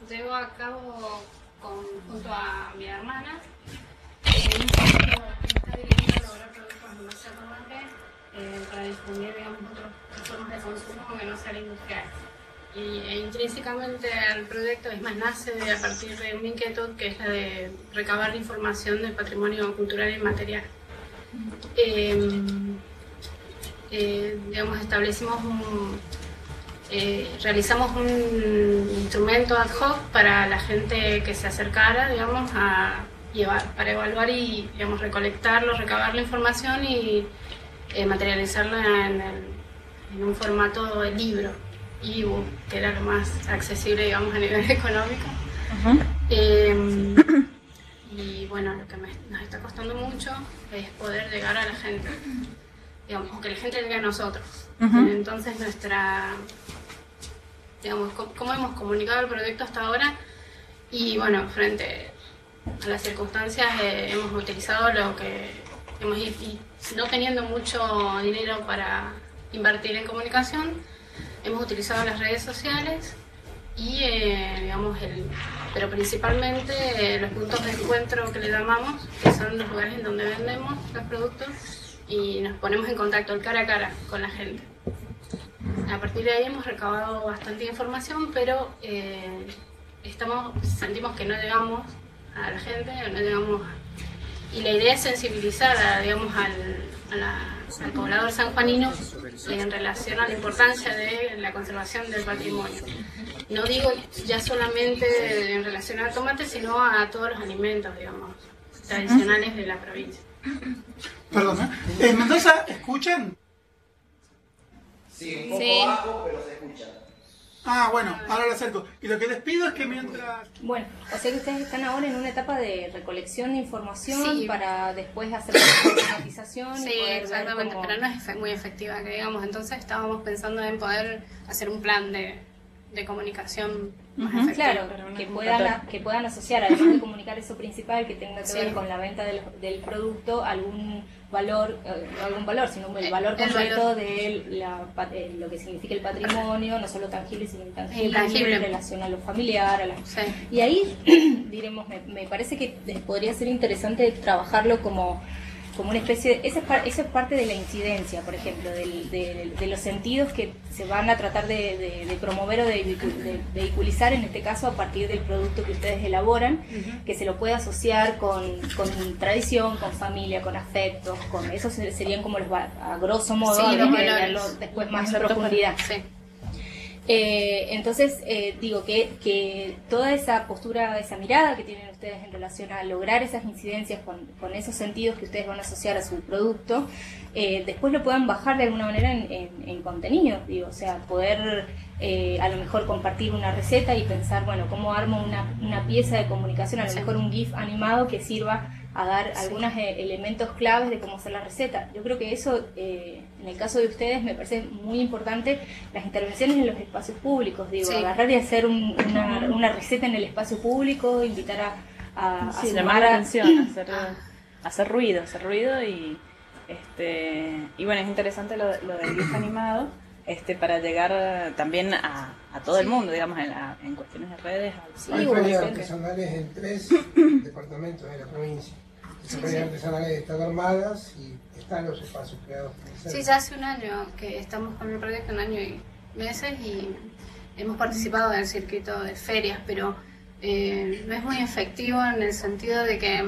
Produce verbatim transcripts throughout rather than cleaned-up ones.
llevo a cabo con, junto a mi hermana. Eh, está dirigido a lograr productos de base saludable eh, para difundir, digamos, otras formas de consumo que no sean industriales. Y e, intrínsecamente el proyecto, es más, nace de, a partir de una inquietud que es la de recabar información del patrimonio cultural y material. Eh, eh, digamos, establecimos un, eh, realizamos un instrumento ad hoc para la gente que se acercara, digamos, a llevar, para evaluar y, digamos, recolectarlo, recabar la información y eh, materializarla en, el, en un formato de libro, ebook, que era lo más accesible, digamos, a nivel económico. Uh-huh. eh, y bueno, lo que me, nos está costando mucho es poder llegar a la gente, digamos, o que la gente llegue a nosotros. Uh-huh. Entonces nuestra, digamos, cómo hemos comunicado el proyecto hasta ahora, y bueno, frente a las circunstancias eh, hemos utilizado lo que hemos, y, y no teniendo mucho dinero para invertir en comunicación, hemos utilizado las redes sociales y eh, digamos el, pero principalmente eh, los puntos de encuentro que le llamamos, que son los lugares en donde vendemos los productos y nos ponemos en contacto el cara a cara con la gente. A partir de ahí hemos recabado bastante información, pero eh, estamos, sentimos que no llegamos a la gente, no llegamos a, y la idea es sensibilizar a, digamos, al, a la, al poblador sanjuanino en relación a la importancia de la conservación del patrimonio. No digo ya solamente en relación al tomate, sino a todos los alimentos, digamos, tradicionales de la provincia. Perdona, ¿en Mendoza escuchan? Sí, un poco sí. bajo, pero se escucha. Ah, bueno, ahora lo acerco. Y lo que les pido es que mientras... Bueno, o sea que ustedes están ahora en una etapa de recolección de información, sí, para después hacer la automatización. Sí, y poder exactamente, cómo... pero no es muy efectiva, que digamos. Entonces estábamos pensando en poder hacer un plan de, de comunicación más uh-huh, efectivo. claro, que puedan, a, que puedan asociar, además de comunicar eso principal, que tenga que sí. ver con la venta del, del producto, algún valor, eh, no algún valor, sino el valor el concreto valor. de la, eh, lo que significa el patrimonio, no solo tangible, sino intangible, intangible. en relación a lo familiar. A la... sí. Y ahí, diremos, me, me parece que podría ser interesante trabajarlo como, como una especie de... Esa es, esa es parte de la incidencia, por ejemplo, del, de, de los sentidos que se van a tratar de, de, de promover o de, de vehiculizar, en este caso, a partir del producto que ustedes elaboran, uh-huh. que se lo pueda asociar con, con tradición, con familia, con afectos, con esos serían como los, a grosso modo, sí, los que verlo después más en profundidad. Sí. Eh, entonces, eh, digo que, que toda esa postura, esa mirada que tienen ustedes en relación a lograr esas incidencias con, con esos sentidos que ustedes van a asociar a su producto, eh, después lo puedan bajar de alguna manera en, en, en contenido, digo, o sea, poder eh, a lo mejor compartir una receta y pensar, bueno, cómo armo una, una pieza de comunicación, a lo mejor un GIF animado que sirva a dar sí. algunos eh, elementos claves de cómo hacer la receta. Yo creo que eso, eh, en el caso de ustedes, me parece muy importante, las intervenciones en los espacios públicos, digo, sí. agarrar y hacer un, una, una receta en el espacio público, invitar a, a, sí, a llamar la atención, hacer, hacer ruido, hacer ruido y este y bueno, es interesante lo, lo del GIF animado, este para llegar también a, a todo sí. el mundo, digamos, en, la, en cuestiones de redes. Sí, hay ferias artesanales en tres departamentos de la provincia. Esas ferias artesanales están armadas y están los espacios creados. Sí, ya hace un año que estamos con el proyecto, un año y meses, y hemos participado en el circuito de ferias, pero eh, no es muy efectivo en el sentido de que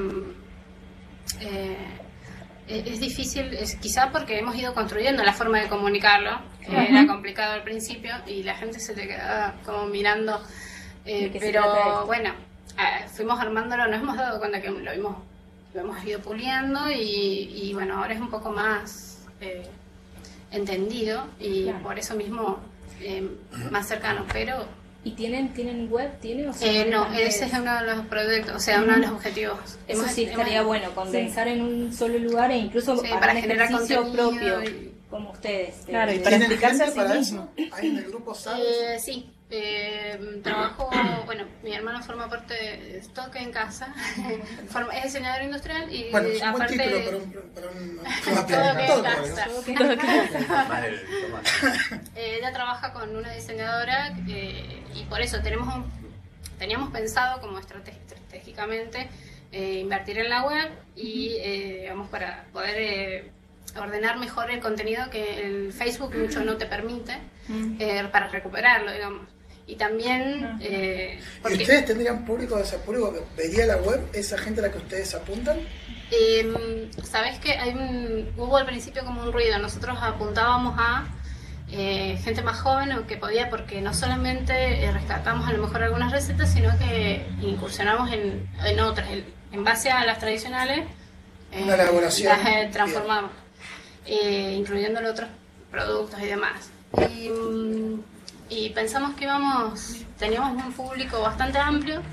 eh, es difícil, es quizá porque hemos ido construyendo la forma de comunicarlo, que uh-huh. era complicado al principio y la gente se le quedaba como mirando, eh, pero bueno, eh, fuimos armándolo, nos hemos dado cuenta que lo hemos, lo hemos ido puliendo y, y bueno, ahora es un poco más eh, entendido y claro. por eso mismo eh, más cercano, pero... ¿Y tienen tienen web? ¿Tiene, o sea, eh, no, ese es uno de los proyectos, o sea, uh-huh. uno de los objetivos. Eso hemos, sí estaría hemos, bueno, condensar sí. en un solo lugar e incluso sí, para un ejercicio propio, y... como ustedes. Claro, y para explicarse a sí para mismo. Eso? ¿Hay en el grupo SABES? Eh, sí, eh, trabajo, bueno, mi hermano forma parte de Stock en Casa, forma, es diseñador industrial y bueno, es un aparte... buen título para un... Para un todo que en casa. Vale, eh, ella trabaja con una diseñadora eh, y por eso tenemos un, teníamos pensado como estrate- estratégicamente eh, invertir en la web y, eh, digamos, para poder eh, ordenar mejor el contenido que el Facebook mucho no te permite, eh, para recuperarlo, digamos. Y también... Eh, porque, ¿Y ustedes tendrían público de ese público que vería la web, esa gente a la que ustedes apuntan? Eh, Sabes que hay un, hubo al principio como un ruido. Nosotros apuntábamos a eh, gente más joven o que podía, porque no solamente eh, rescatamos a lo mejor algunas recetas, sino que incursionamos en, en otras. En, en base a las tradicionales, eh, Una elaboración. las eh, transformamos, eh, incluyéndole otros productos y demás. Y, mm, y pensamos que íbamos, teníamos un público bastante amplio,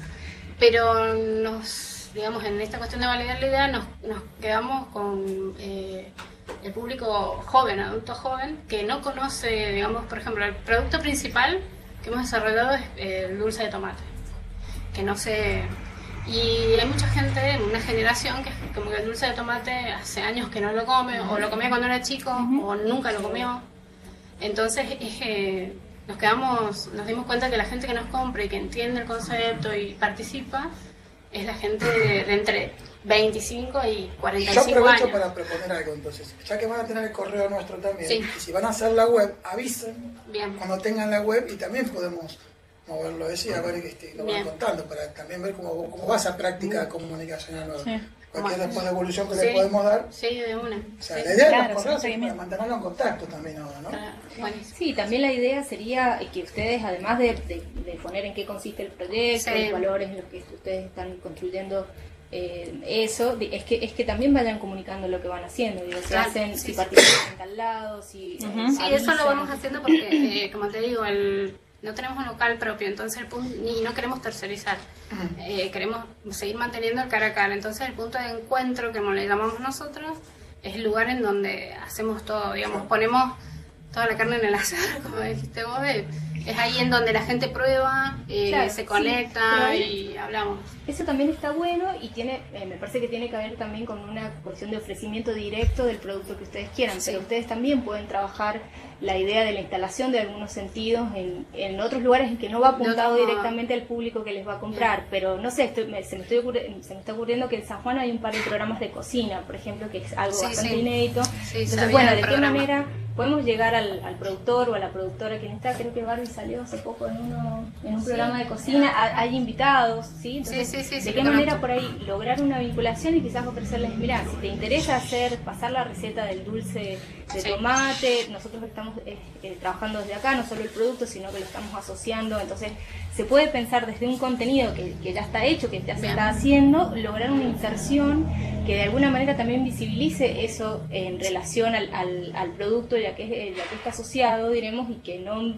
pero nos... digamos, en esta cuestión de validar la idea nos, nos quedamos con eh, el público joven, adulto joven, que no conoce, digamos, por ejemplo, el producto principal que hemos desarrollado es eh, el dulce de tomate, que no sé, y hay mucha gente, una generación que como que el dulce de tomate hace años que no lo come, o lo comía cuando era chico, o nunca lo comió. Entonces eh, nos quedamos, nos dimos cuenta que la gente que nos compra y que entiende el concepto y participa es la gente de, de entre veinticinco y cuarenta y cinco Yo aprovecho años. para proponer algo entonces, ya que van a tener el correo nuestro también, Sí. y si van a hacer la web, avisen Bien. cuando tengan la web y también podemos moverlo eso y a ver este, lo van Bien. contando, para también ver cómo, cómo va esa práctica comunicacional nueva. Sí. Cualquier Bueno. después de evolución que Sí. le podemos dar. Sí, de una. O sea, Sí. la idea Claro, es los sí, correos para seguimiento. mantenerlo en contacto también ahora, ¿no? Claro, buenísimo. Sí, también la idea sería que ustedes, además de, de- de poner en qué consiste el proyecto, Sí. los valores en los que ustedes están construyendo eh, eso, di- es que es que también vayan comunicando lo que van haciendo, digo, si Claro, hacen, sí, si sí. participan en tal lado, si eh, Ujú. Sí, eso lo avisan. vamos haciendo porque, eh, como te digo, el, no tenemos un local propio, entonces el punto, ni no queremos tercerizar, eh, queremos seguir manteniendo el cara a cara. Entonces el punto de encuentro, como le llamamos nosotros, es el lugar en donde hacemos todo, digamos, ponemos toda la carne en el asador, como dijiste vos, eh, es ahí en donde la gente prueba, eh, Claro, se sí, conecta pero ahí- y hablamos. Eso también está bueno y tiene, eh, me parece que tiene que ver también con una cuestión de ofrecimiento directo del producto que ustedes quieran, Sí. pero ustedes también pueden trabajar la idea de la instalación de algunos sentidos en, en otros lugares en que no va apuntado De otro modo. directamente al público que les va a comprar, pero no sé, estoy- me- se, me estoy ocurri- se me está ocurriendo que en San Juan hay un par de programas de cocina, por ejemplo, que es algo Sí, bastante sí. inédito. Sí, Entonces, sabía bueno, del ¿de qué programa. manera podemos llegar al, al productor o a la productora quien está? Creo que Barbie salió hace poco en, uno, en un programa de cocina, ha- hay invitados, ¿sí? Entonces, Sí, sí, sí, ¿de sí, qué lo manera conozco. por ahí lograr una vinculación y quizás ofrecerles, mira, si te interesa hacer, pasar la receta del dulce de Sí. tomate, nosotros estamos eh, eh, trabajando desde acá, no solo el producto, sino que lo estamos asociando, entonces se puede pensar desde un contenido que, que ya está hecho, que ya se Bien. está haciendo, lograr una inserción que de alguna manera también visibilice eso en relación al, al, al producto ya que, es- ya que está asociado, diremos, y que no,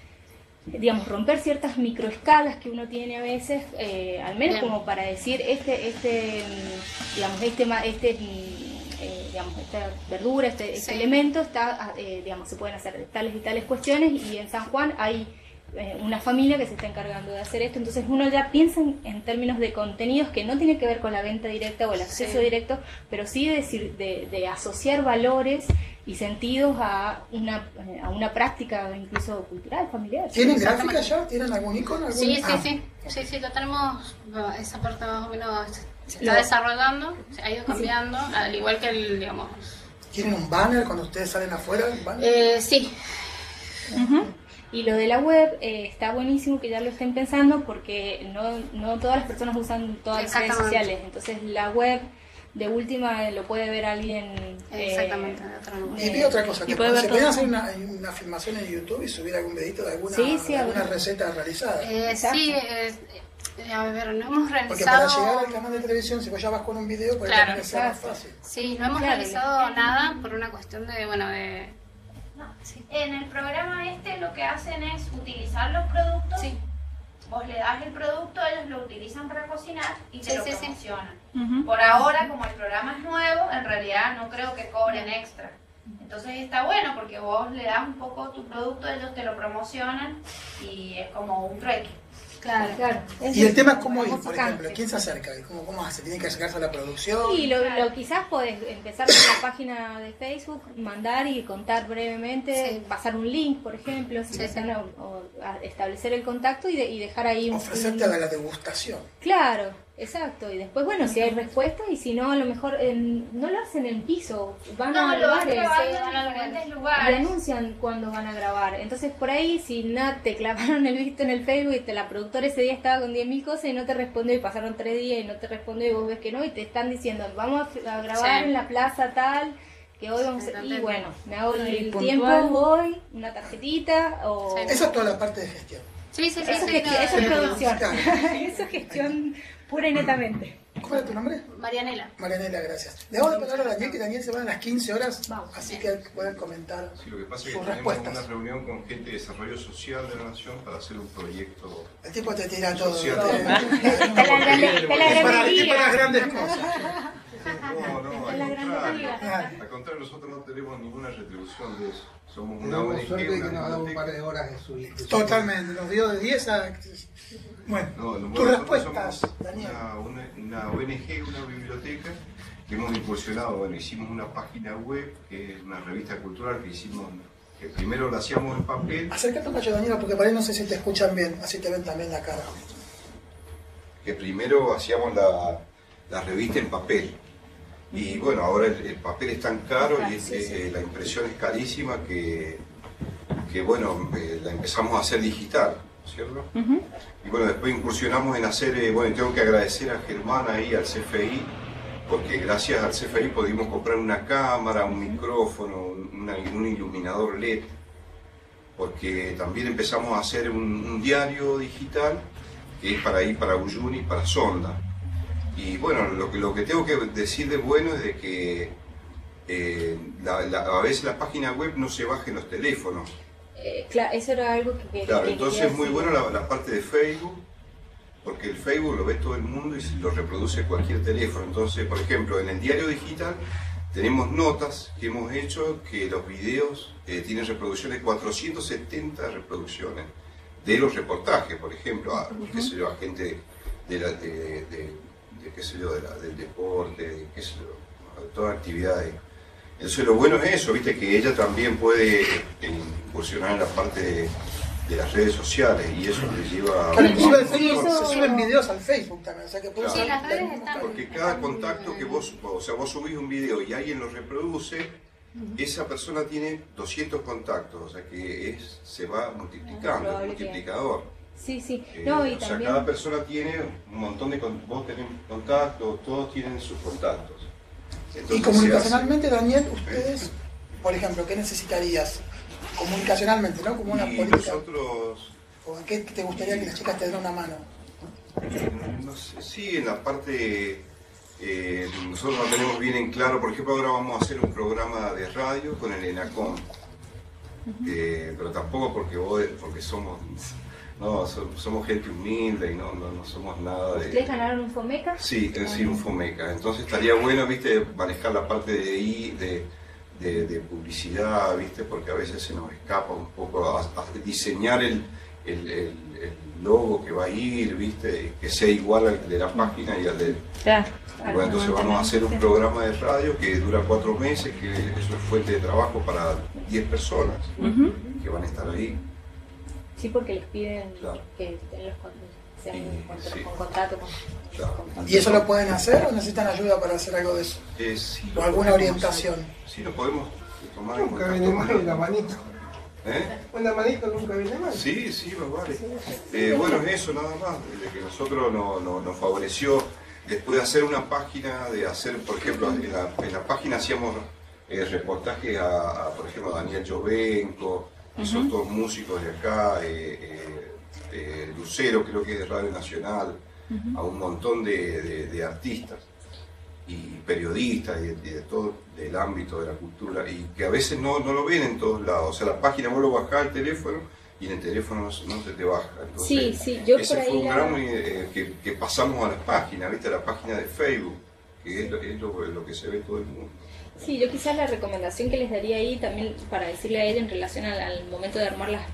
digamos, romper ciertas microescalas que uno tiene a veces, eh, al menos Bien. como para decir, este, este mm, digamos, este, ma- este mm, eh, digamos, esta verdura, este, este Sí. elemento, está, eh, digamos, se pueden hacer tales y tales cuestiones, y en San Juan hay eh, una familia que se está encargando de hacer esto, entonces uno ya piensa en, en términos de contenidos que no tiene que ver con la venta directa o el acceso Sí. directo, pero sí de, decir, de, de asociar valores y sentidos a una, eh, a una práctica incluso cultural, familiar. ¿Tienen Exactamente. gráfica ya? ¿Tienen algún icono? Algún... Sí, sí, Ah, sí, sí, sí, lo tenemos, bueno, esa parte más o menos se Lo- está desarrollando, se ha ido cambiando, al igual que el, digamos, ¿Tienen un banner cuando ustedes salen afuera? ¿Un banner? eh, sí, Y lo de la web eh, está buenísimo que ya lo estén pensando porque no, no todas las personas usan todas las redes Exactamente. sociales. Entonces la web de última eh, lo puede ver alguien. eh, exactamente, de otra manera. Y vi otra cosa, y que puede ver se pueden todo. hacer una, una filmación en YouTube y subir algún videito de alguna, Sí, sí, de alguna alguna. receta realizada. Eh, Exacto. sí, eh, eh, a ver, no hemos Porque para realizado... llegar al canal de televisión, si vos ya vas con un video, pues Claro, también sea más exacto. fácil. Sí, no hemos Claro, realizado nada por una cuestión de, bueno, de... No, en el programa este lo que hacen es utilizar los productos, Sí, vos le das el producto, ellos lo utilizan para cocinar y te Sí, lo sí, sí. promocionan. Ujú. Por ahora, como el programa es nuevo, en realidad no creo que cobren extra. Entonces está bueno porque vos le das un poco tu producto, ellos te lo promocionan y es como un trueque. Claro, Claro. Y el tema es cómo ir, Famoso por ejemplo, canje. ¿quién se acerca? ¿Cómo, cómo hace? ¿Tiene que acercarse a la producción? Sí, lo, lo quizás podés empezar con la página de Facebook, mandar y contar brevemente, Sí. pasar un link, por ejemplo, si Sí, desean, sí. o, o a establecer el contacto y, de- y dejar ahí un... Ofrecerte un- a la degustación. Claro, exacto. Y después, bueno, si hay respuesta y si no, a lo mejor en- no lo hacen en piso, van No, a lo van lugares. grabando sí, van a en diferentes Y lugares. anuncian cuando van a grabar. Entonces, por ahí, si no te clavaron el visto en el Facebook y te, la productora ese día estaba con diez mil cosas y no te respondió y pasaron tres días y no te respondió y vos ves que no y te están diciendo, vamos a, a grabar Sí. en la plaza tal, que hoy vamos a... Y Totalmente. bueno, me hago el, Sí, el puntual. tiempo, voy, una tarjetita o... Sí. Esa es toda la parte de gestión. Sí, sí, sí. Eso, sí, es, gestión, no, eso es Sí, producción. claro. Eso es gestión pura y netamente. ¿Cómo era tu nombre? Marianela. Marianela, gracias. Le vamos a hablar a Daniel, que Daniel se va a las quince horas, Vamos. así que pueden comentar Sí, lo que pasa es que sus tenemos respuestas. una reunión con gente de desarrollo social de la Nación para hacer un proyecto. El tipo te tira todo. Social. te- Está la grande- está la Es para, grande es para las liga. grandes cosas. No, no, Es la al gran contrario. liga. Al contrario, nosotros no tenemos ninguna retribución de eso. Somos una Tenemos O N G, suerte de que una nos ha dado un biblioteca. par de horas de su de su- Totalmente, nos dio de diez a... Bueno, No, no, tus nosotros respuestas, somos Daniel. Una, una, una O N G, una biblioteca que hemos impulsionado. Bueno, hicimos una página web, que es una revista cultural que hicimos, que primero la hacíamos en papel, Acércate un cacho, Daniela, porque para ahí no sé si te escuchan bien, así te ven también la cara. que primero hacíamos la, la revista en papel. Y bueno, ahora el, el papel es tan caro y es- eh, la impresión es carísima que, que bueno, eh, la empezamos a hacer digital, ¿cierto? Y bueno, después incursionamos en hacer, eh, bueno, y tengo que agradecer a Germán ahí, al C F I, porque gracias al C F I pudimos comprar una cámara, un micrófono, un, una- un iluminador L E D, porque también empezamos a hacer un, un diario digital que es para ir para Uyuni, para Sonda. Y bueno, lo que, lo que tengo que decir de bueno es de que eh, la- la- a veces la página web no se baja en los teléfonos. Eh, claro, eso era algo que, que Claro, que entonces quería es muy decir. bueno la, la parte de Facebook, porque el Facebook lo ve todo el mundo y se lo reproduce cualquier teléfono. Entonces, por ejemplo, en el diario digital tenemos notas que hemos hecho que los videos eh, tienen reproducciones, cuatrocientas setenta reproducciones de los reportajes, por ejemplo, a, qué sé yo, a gente de la, de, de- de, qué sé yo, de la- del deporte, de, qué sé yo, de todas actividades. Entonces lo bueno es eso, viste, que ella también puede eh, incursionar en la parte de, de las redes sociales y eso le lleva a... Claro, inclusive el Sí, Facebook, eso- se suben videos al Facebook también, o sea que puede Claro. ser Sí, las redes del mismo están- canal. Porque cada contacto que vos, o sea, vos subís un video y alguien lo reproduce, esa persona tiene doscientos contactos, o sea que es, se va multiplicando, es Probable un que- multiplicador. Sí, sí. Eh, No, y o sea, también... cada persona tiene un montón de con- vos tenés contactos, todos tienen sus contactos. Entonces, Y comunicacionalmente, Daniel, ustedes, por ejemplo, ¿qué necesitarías? Comunicacionalmente, ¿no? Como se una hace- y política. nosotros, ¿O en qué te gustaría que las chicas te den una mano? no sé, sí, en la parte, eh, nosotros lo tenemos bien en claro. Por ejemplo, ahora vamos a hacer un programa de radio con el ENACOM, eh, pero tampoco porque vos, porque somos, no, so- somos gente humilde y no, no, no somos nada de... ¿Ustedes ganaron un FOMECA? Sí, es decir, un FOMECA. Entonces estaría bueno, viste, manejar la parte de I, de, de, de publicidad, viste, porque a veces se nos escapa un poco a, a diseñar el, el, el- el logo que va a ir, viste, que sea igual al de la página y al del... Claro. Bueno, entonces vamos a hacer un programa de radio que dura cuatro meses, que eso es fuente de trabajo para diez personas que van a estar ahí. Sí, porque les piden Claro. que estén los con- sean Y- con, sí. con contrato. Con, Claro. con- ¿Y eso lo pueden hacer o necesitan ayuda para hacer algo de eso? Eh, sí ¿O lo alguna podemos- orientación? Sí, lo podemos tomar en Nunca contacto viene con mal ellos. la manito. ¿Eh? Una manito nunca viene mal. Sí, sí, más vale. Eh, bueno, es eso nada más, de que nosotros no- no- nos favoreció después de hacer una página, de hacer, por ejemplo, en la, en la página hacíamos eh, reportajes a, a, por ejemplo, a Daniel Jovenco, que son todos músicos de acá, eh, eh, eh, Lucero, creo que es de Radio Nacional, a un montón de, de- de artistas y periodistas y de, y de todo el ámbito de la cultura, y que a veces no, no lo ven en todos lados. O sea, la página vos lo bajás al teléfono y en el teléfono no, no se te baja. Entonces, Sí, sí, yo ese por ahí fue un la- gran eh, que, que pasamos a las páginas, ¿viste? A la página de Facebook, que es lo, es lo, lo que se ve todo el mundo. Sí, yo quizás la recomendación que les daría ahí también para decirle a ella en relación al, al momento de armar las,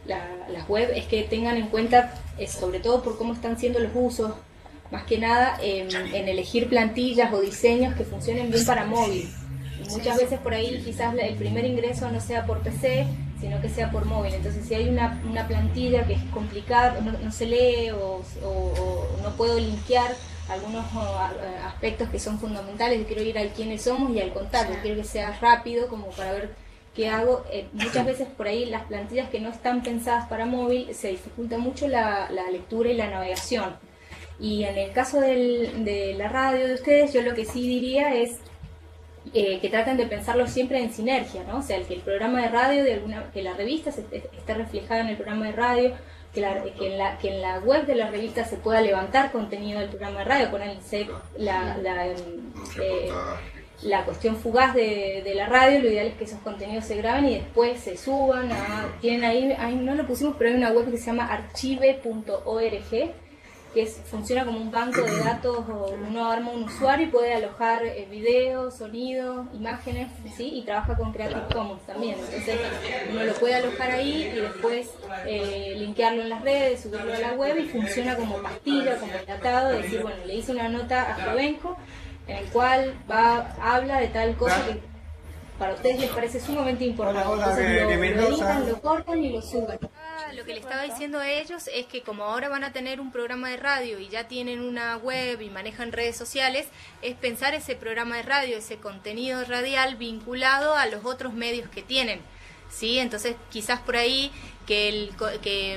la, las web es que tengan en cuenta, eh, sobre todo por cómo están siendo los usos, más que nada eh, en elegir plantillas o diseños que funcionen bien para móvil. Y muchas veces por ahí quizás el primer ingreso no sea por P C, sino que sea por móvil. Entonces si hay una, una plantilla que es complicada, no, no se lee o, o, o no puedo linkear algunos uh, aspectos que son fundamentales, yo quiero ir al quiénes somos y al contacto, quiero que sea rápido como para ver qué hago. Eh, muchas veces por ahí las plantillas que no están pensadas para móvil se dificulta mucho la, la lectura y la navegación. Y en el caso del, de la radio de ustedes, yo lo que sí diría es eh, que traten de pensarlo siempre en sinergia, ¿no? O sea, que el programa de radio, de alguna, que la revista se, esté reflejada en el programa de radio, que, la, que, en la, que en la web de la revista se pueda levantar contenido del programa de radio, poner la, la, eh, la cuestión fugaz de, de la radio. Lo ideal es que esos contenidos se graben y después se suban. A, tienen ahí, ahí no lo pusimos, pero hay una web que se llama archive punto org, que es, funciona como un banco de datos. Uno arma un usuario y puede alojar eh, videos, sonidos, imágenes, ¿sí? Y trabaja con Creative Commons también. Entonces uno lo puede alojar ahí y después eh, linkearlo en las redes, subirlo a la web, y funciona como pastilla, como enlatado, de decir, bueno, le hice una nota a Flovenco en el cual va, habla de tal cosa que para ustedes les parece sumamente importante. Hola, hola, Entonces de, lo, de lo editan, lo cortan y lo suben. Lo que le estaba diciendo a ellos es que como ahora van a tener un programa de radio y ya tienen una web y manejan redes sociales, es pensar ese programa de radio, ese contenido radial vinculado a los otros medios que tienen, ¿sí? Entonces quizás por ahí que, el, que,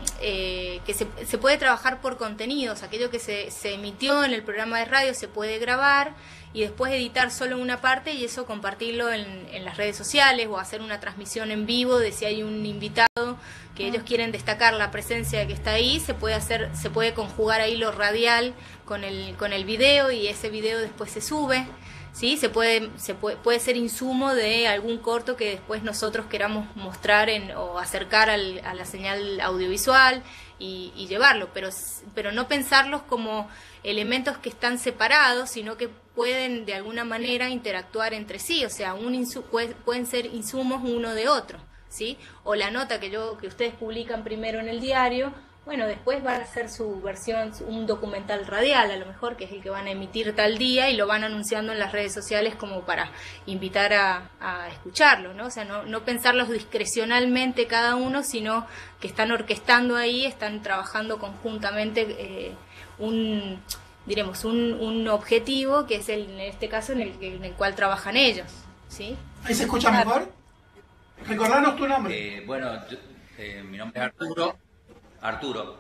eh, que se, se puede trabajar por contenidos, aquello que se, se emitió en el programa de radio se puede grabar y después editar solo una parte y eso compartirlo en, en las redes sociales, o hacer una transmisión en vivo de si hay un invitado que ellos quieren destacar la presencia de que está ahí, se puede hacer, se puede conjugar ahí lo radial con el, con el video, y ese video después se sube, ¿sí? Se puede, se puede, puede ser insumo de algún corto que después nosotros queramos mostrar en, o acercar al, a la señal audiovisual y, y llevarlo, pero, pero no pensarlos como elementos que están separados, sino que pueden de alguna manera interactuar entre sí, o sea, un insu puede, pueden ser insumos uno de otro, ¿sí? O la nota que yo que ustedes publican primero en el diario, bueno, después van a hacer su versión, un documental radial a lo mejor, que es el que van a emitir tal día y lo van anunciando en las redes sociales como para invitar a, a escucharlo, ¿no? O sea, no, no pensarlos discrecionalmente cada uno, sino que están orquestando ahí, están trabajando conjuntamente eh, un, diremos, un, un objetivo que es el, en este caso en el, en el cual trabajan ellos, ¿sí? ¿Ahí se escucha mejor? Recordanos tu nombre. Eh, bueno, yo, eh, mi nombre es Arturo. Arturo.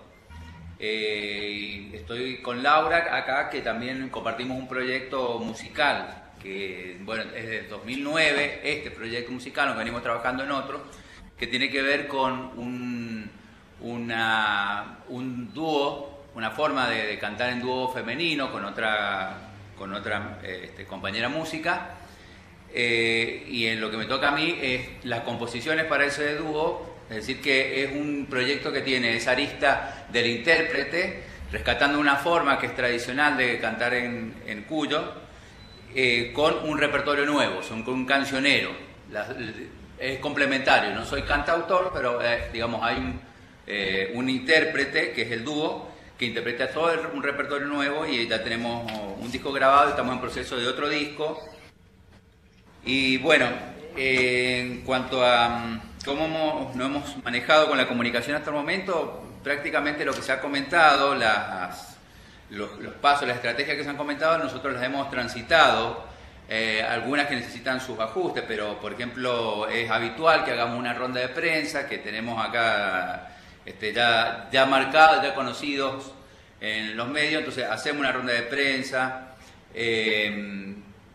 Eh, estoy con Laura acá, que también compartimos un proyecto musical, que bueno, es de dos mil nueve, este proyecto musical, nos venimos trabajando en otro, que tiene que ver con un, una, un dúo, una forma de, de cantar en dúo femenino con otra, con otra este, compañera música. Eh, y en lo que me toca a mí es las composiciones para ese dúo, es decir que es un proyecto que tiene esa arista del intérprete, rescatando una forma que es tradicional de cantar en, en Cuyo, eh, con un repertorio nuevo, son con un cancionero, la, es complementario, no soy cantautor, pero eh, digamos hay un, eh, un intérprete que es el dúo, que interpreta todo el, un repertorio nuevo, y ya tenemos un disco grabado y estamos en proceso de otro disco. Y bueno, eh, en cuanto a cómo hemos, nos hemos manejado con la comunicación hasta el momento, prácticamente lo que se ha comentado, las, los, los pasos, las estrategias que se han comentado, nosotros las hemos transitado, eh, algunas que necesitan sus ajustes, pero por ejemplo es habitual que hagamos una ronda de prensa, que tenemos acá este, ya, ya marcados, ya conocidos en los medios, entonces hacemos una ronda de prensa, eh,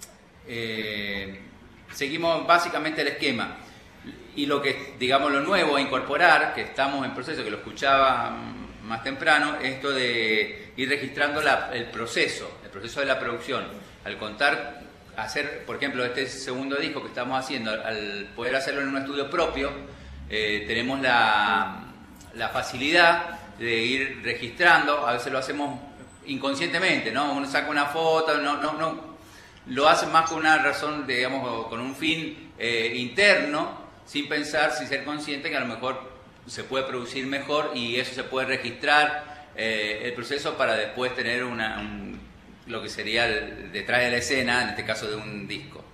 eh, seguimos básicamente el esquema. Y lo que, digamos, lo nuevo a incorporar, que estamos en proceso, que lo escuchaba más temprano, esto de ir registrando la, el proceso, el proceso de la producción. Al contar, hacer, por ejemplo, este segundo disco que estamos haciendo, al poder hacerlo en un estudio propio, eh, tenemos la, la facilidad de ir registrando, a veces lo hacemos inconscientemente, ¿no? Uno saca una foto, no, no, no, lo hace más con una razón, digamos, con un fin eh, interno, sin pensar, sin ser consciente que a lo mejor se puede producir mejor y eso se puede registrar eh, el proceso para después tener una, un, lo que sería el, detrás de la escena, en este caso de un disco.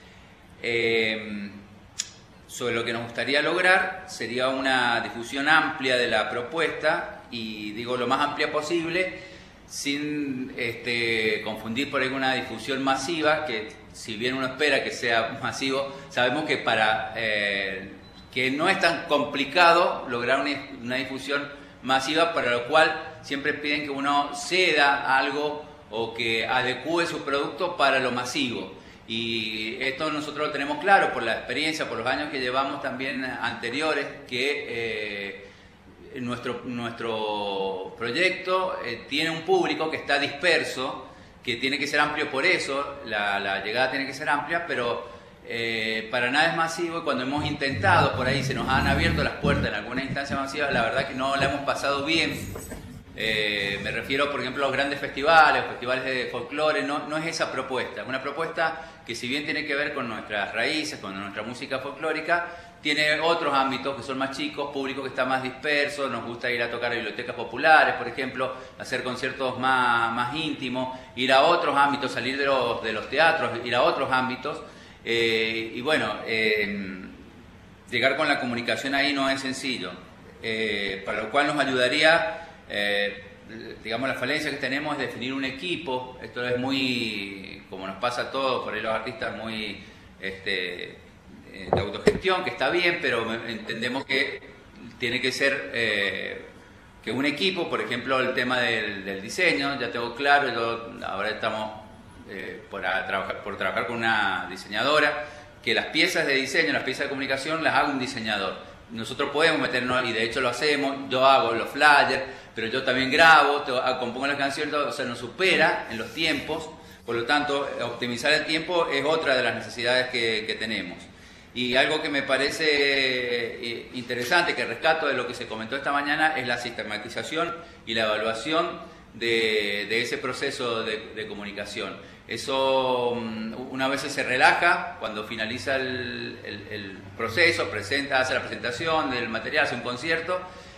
Eh, sobre lo que nos gustaría lograr sería una difusión amplia de la propuesta, y digo lo más amplia posible, sin este, confundir por ahí con una difusión masiva, que si bien uno espera que sea masivo, sabemos que para eh, que no es tan complicado lograr una, una difusión masiva, para lo cual siempre piden que uno ceda algo o que adecúe su producto para lo masivo. Y esto nosotros lo tenemos claro por la experiencia, por los años que llevamos también anteriores, que eh, nuestro, nuestro proyecto eh, tiene un público que está disperso, que tiene que ser amplio por eso, la, la llegada tiene que ser amplia, pero eh, para nada es masivo, y cuando hemos intentado, por ahí se nos han abierto las puertas en alguna instancia masiva, la verdad que no la hemos pasado bien. Eh, me refiero, por ejemplo, a los grandes festivales, festivales de folclore. No, no es esa propuesta, es una propuesta que, si bien tiene que ver con nuestras raíces, con nuestra música folclórica, tiene otros ámbitos que son más chicos, público que está más disperso. Nos gusta ir a tocar a bibliotecas populares, por ejemplo, hacer conciertos más, más íntimos, ir a otros ámbitos, salir de los, de los teatros, ir a otros ámbitos. Eh, y bueno, eh, llegar con la comunicación ahí no es sencillo, eh, para lo cual nos ayudaría... Eh, digamos, la falencia que tenemos es definir un equipo. Esto es muy, como nos pasa a todos, por ahí los artistas, muy este, de autogestión, que está bien, pero entendemos que tiene que ser eh, que un equipo, por ejemplo, el tema del, del diseño, ya tengo claro, yo, ahora estamos eh, por, a, trabajar, por trabajar con una diseñadora, que las piezas de diseño, las piezas de comunicación las haga un diseñador. Nosotros podemos meternos, y de hecho lo hacemos, yo hago los flyers, pero yo también grabo, te, compongo las canciones, o sea, nos supera en los tiempos, por lo tanto, optimizar el tiempo es otra de las necesidades que, que tenemos. Y algo que me parece interesante, que rescato de lo que se comentó esta mañana, es la sistematización y la evaluación de, de ese proceso de, de comunicación. Eso una vez se relaja cuando finaliza el, el, el proceso, presenta, hace la presentación del material, hace un concierto,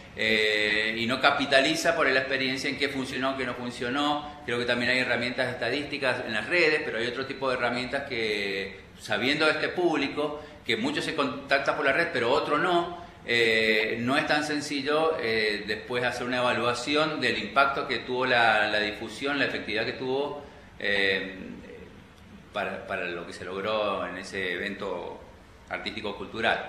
eh, y no capitaliza por la experiencia en qué funcionó, qué no funcionó. Creo que también hay herramientas estadísticas en las redes, pero hay otro tipo de herramientas que, sabiendo de este público, que muchos se contactan por la red, pero otro no, eh, no es tan sencillo eh, después hacer una evaluación del impacto que tuvo la, la difusión, la efectividad que tuvo eh, para, para lo que se logró en ese evento artístico-cultural.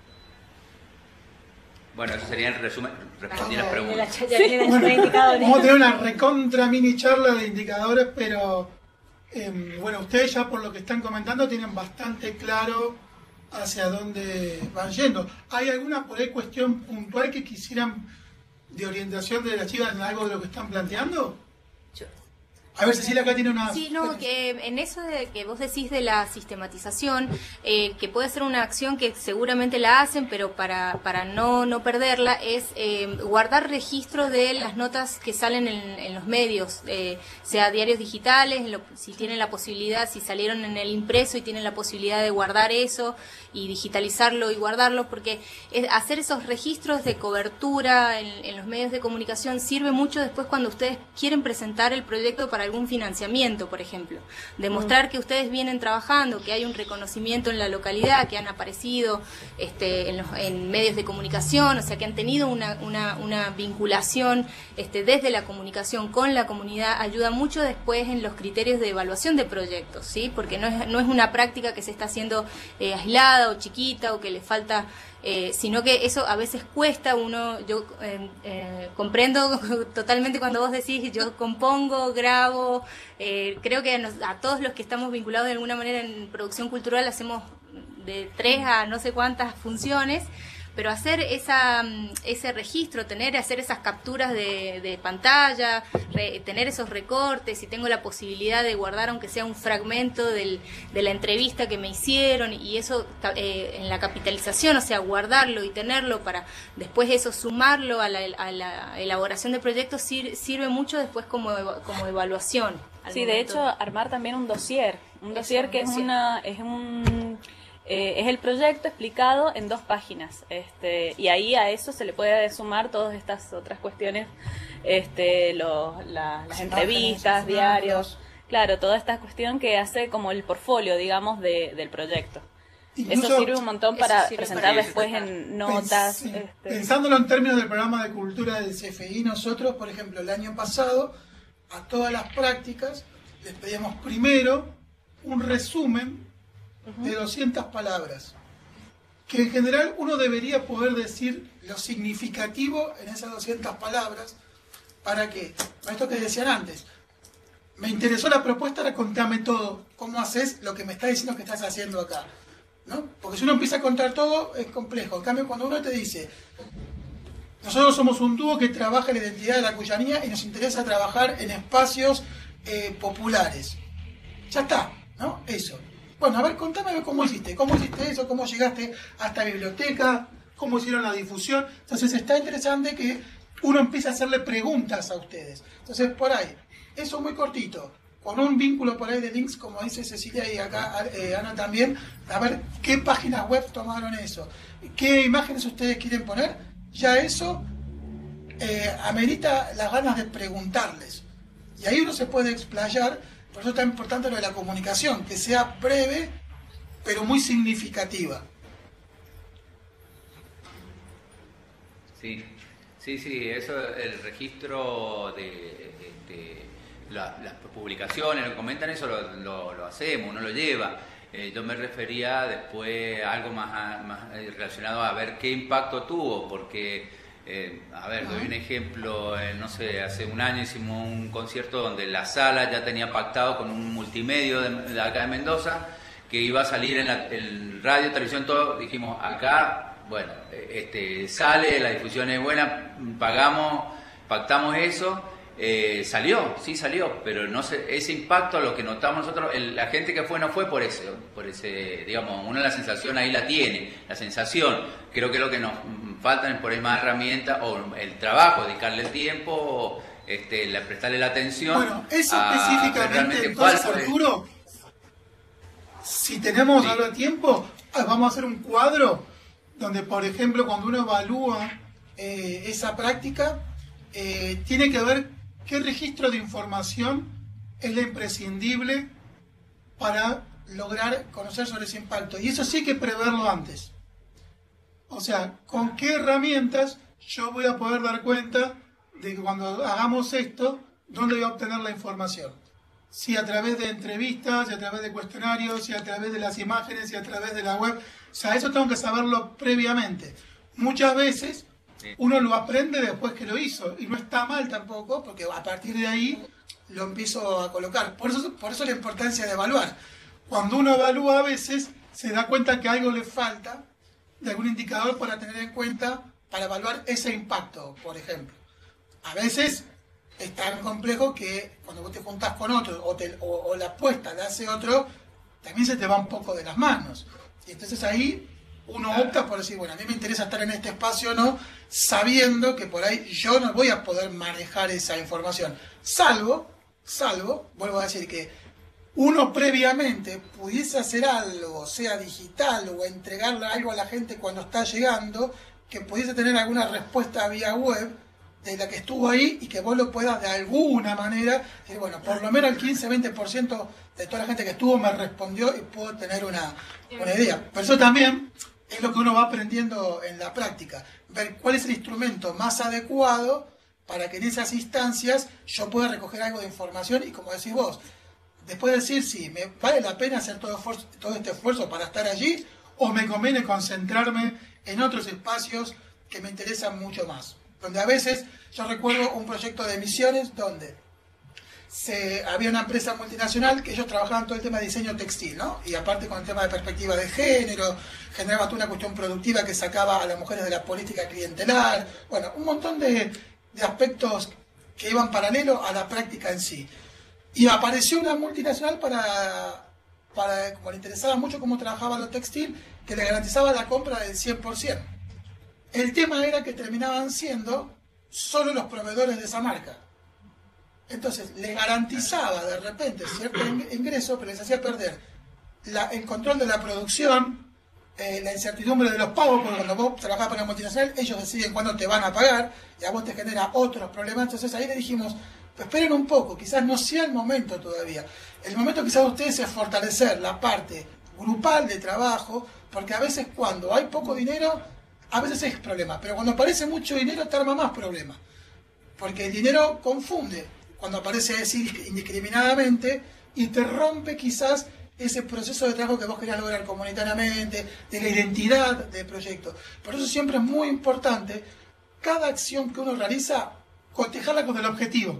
Bueno, eso sería el resumen, respondí las preguntas. Sí, bueno, vamos a tener una recontra mini charla de indicadores, pero eh, bueno, ustedes ya por lo que están comentando tienen bastante claro hacia dónde van yendo. ¿Hay alguna por ahí cuestión puntual que quisieran de orientación de las chicas en algo de lo que están planteando? Yo. A ver, Cecilia acá tiene una... Sí, no, que en eso de que vos decís de la sistematización, eh, que puede ser una acción que seguramente la hacen, pero para, para no, no perderla, es eh, guardar registro de las notas que salen en, en los medios, eh, sea diarios digitales, lo, si tienen la posibilidad, si salieron en el impreso y tienen la posibilidad de guardar eso y digitalizarlo y guardarlo, porque es, hacer esos registros de cobertura en, en los medios de comunicación sirve mucho después cuando ustedes quieren presentar el proyecto para algún financiamiento, por ejemplo. Demostrar que ustedes vienen trabajando, que hay un reconocimiento en la localidad, que han aparecido este, en, los, en medios de comunicación, o sea, que han tenido una, una, una vinculación este, desde la comunicación con la comunidad, ayuda mucho después en los criterios de evaluación de proyectos, ¿sí? Porque no es, no es una práctica que se está haciendo eh, aislada o chiquita o que le falta... Eh, sino que eso a veces cuesta. Uno, yo eh, eh, comprendo totalmente cuando vos decís, yo compongo, grabo, eh, creo que a, nos, a todos los que estamos vinculados de alguna manera en producción cultural hacemos de tres a no sé cuántas funciones, pero hacer esa, ese registro, tener, hacer esas capturas de, de pantalla, re, tener esos recortes, y tengo la posibilidad de guardar aunque sea un fragmento del, de la entrevista que me hicieron, y eso eh, en la capitalización, o sea, guardarlo y tenerlo para después eso sumarlo a la, a la elaboración de proyectos, sir, sirve mucho después como, como evaluación. Sí, de hecho, armar también un dossier, un dossier que es una, es un... Eh, es el proyecto explicado en dos páginas, este, y ahí a eso se le puede sumar todas estas otras cuestiones, este, los, la, las entrevistas, diarios, claro, toda esta cuestión que hace como el portfolio, digamos, de, del proyecto. Incluso, eso sirve un montón para presentar para después en notas. Pens, este. Pensándolo en términos del programa de cultura del C F I, nosotros, por ejemplo, el año pasado, a todas las prácticas, les pedíamos primero un resumen de doscientas palabras, que en general uno debería poder decir lo significativo en esas doscientas palabras, para que, esto que decían antes, me interesó la propuesta, ahora contame todo, cómo haces lo que me estás diciendo que estás haciendo acá, ¿no? Porque si uno empieza a contar todo, es complejo. En cambio, cuando uno te dice, nosotros somos un dúo que trabaja en la identidad de la cuyanía y nos interesa trabajar en espacios eh, populares, ya está, ¿no? Eso. Bueno, a ver, contame a ver cómo hiciste, cómo hiciste eso, cómo llegaste a esta biblioteca, cómo hicieron la difusión. Entonces está interesante que uno empiece a hacerle preguntas a ustedes. Entonces, por ahí, eso muy cortito, con un vínculo por ahí de links, como dice Cecilia y acá eh, Ana también, a ver qué páginas web tomaron eso, qué imágenes ustedes quieren poner, ya eso eh, amerita las ganas de preguntarles. Y ahí uno se puede explayar. Por eso es tan importante lo de la comunicación, que sea breve, pero muy significativa. Sí, sí, sí, eso, el registro de, de, de la, las publicaciones, lo que comentan, eso lo, lo, lo hacemos, uno lo lleva. Eh, yo me refería después a algo más, más relacionado a ver qué impacto tuvo, porque... Eh, a ver, doy un ejemplo, eh, no sé, hace un año hicimos un concierto donde la sala ya tenía pactado con un multimedio de, de acá de Mendoza, que iba a salir en, la, en radio, televisión, todo. Dijimos, acá, bueno, este sale, la difusión es buena, pagamos, pactamos eso, eh, salió, sí salió, pero no sé, ese impacto, lo que notamos nosotros, el, la gente que fue no fue por ese, por ese, digamos, uno la sensación ahí la tiene, la sensación, creo que lo que nos faltan es por ahí más herramientas, o el trabajo, dedicarle el tiempo, este, la, prestarle la atención. Bueno, eso específicamente, entonces, Arturo, si tenemos sí. ahora tiempo, vamos a hacer un cuadro donde, por ejemplo, cuando uno evalúa eh, esa práctica, eh, tiene que ver qué registro de información es la imprescindible para lograr conocer sobre ese impacto. Y eso sí hay que preverlo antes. O sea, ¿con qué herramientas yo voy a poder dar cuenta de que cuando hagamos esto, dónde voy a obtener la información? Si a través de entrevistas, si a través de cuestionarios, si a través de las imágenes, si a través de la web. O sea, eso tengo que saberlo previamente. Muchas veces uno lo aprende después que lo hizo, y no está mal tampoco, porque a partir de ahí lo empiezo a colocar. Por eso, por eso la importancia de evaluar. Cuando uno evalúa, a veces se da cuenta que algo le falta de algún indicador para tener en cuenta para evaluar ese impacto, por ejemplo. A veces es tan complejo que cuando vos te juntás con otro o, te, o, o la apuesta la hace otro, también se te va un poco de las manos. Y entonces ahí uno opta por decir, bueno, a mí me interesa estar en este espacio o no, sabiendo que por ahí yo no voy a poder manejar esa información. Salvo, salvo, vuelvo a decir que uno previamente pudiese hacer algo, sea digital o entregarle algo a la gente cuando está llegando, que pudiese tener alguna respuesta vía web de la que estuvo ahí y que vos lo puedas de alguna manera decir, bueno, por lo menos el quince a veinte por ciento de toda la gente que estuvo me respondió y puedo tener una, una idea. Pero eso también es lo que uno va aprendiendo en la práctica, ver cuál es el instrumento más adecuado para que en esas instancias yo pueda recoger algo de información y, como decís vos, después de decir si me vale la pena hacer todo, esfuerzo, todo este esfuerzo para estar allí o me conviene concentrarme en otros espacios que me interesan mucho más. Donde a veces, yo recuerdo un proyecto de misiones donde se, había una empresa multinacional que ellos trabajaban todo el tema de diseño textil, ¿no? Y aparte con el tema de perspectiva de género, generaba toda una cuestión productiva que sacaba a las mujeres de la política clientelar, bueno, un montón de, de aspectos que iban paralelo a la práctica en sí. Y apareció una multinacional para, para, como le interesaba mucho cómo trabajaba lo textil, que le garantizaba la compra del cien por ciento. El tema era que terminaban siendo solo los proveedores de esa marca. Entonces, les garantizaba de repente cierto ingreso, pero les hacía perder la, el control de la producción, eh, la incertidumbre de los pagos, porque cuando vos trabajás para una multinacional, ellos deciden cuándo te van a pagar y a vos te genera otros problemas. Entonces ahí le dijimos, esperen un poco, quizás no sea el momento todavía. El momento quizás de ustedes es fortalecer la parte grupal de trabajo, porque a veces cuando hay poco dinero, a veces es problema, pero cuando aparece mucho dinero te arma más problemas, porque el dinero confunde cuando aparece así indiscriminadamente y te rompe quizás ese proceso de trabajo que vos querías lograr comunitariamente, de la identidad del proyecto. Por eso siempre es muy importante cada acción que uno realiza, cotejarla con el objetivo.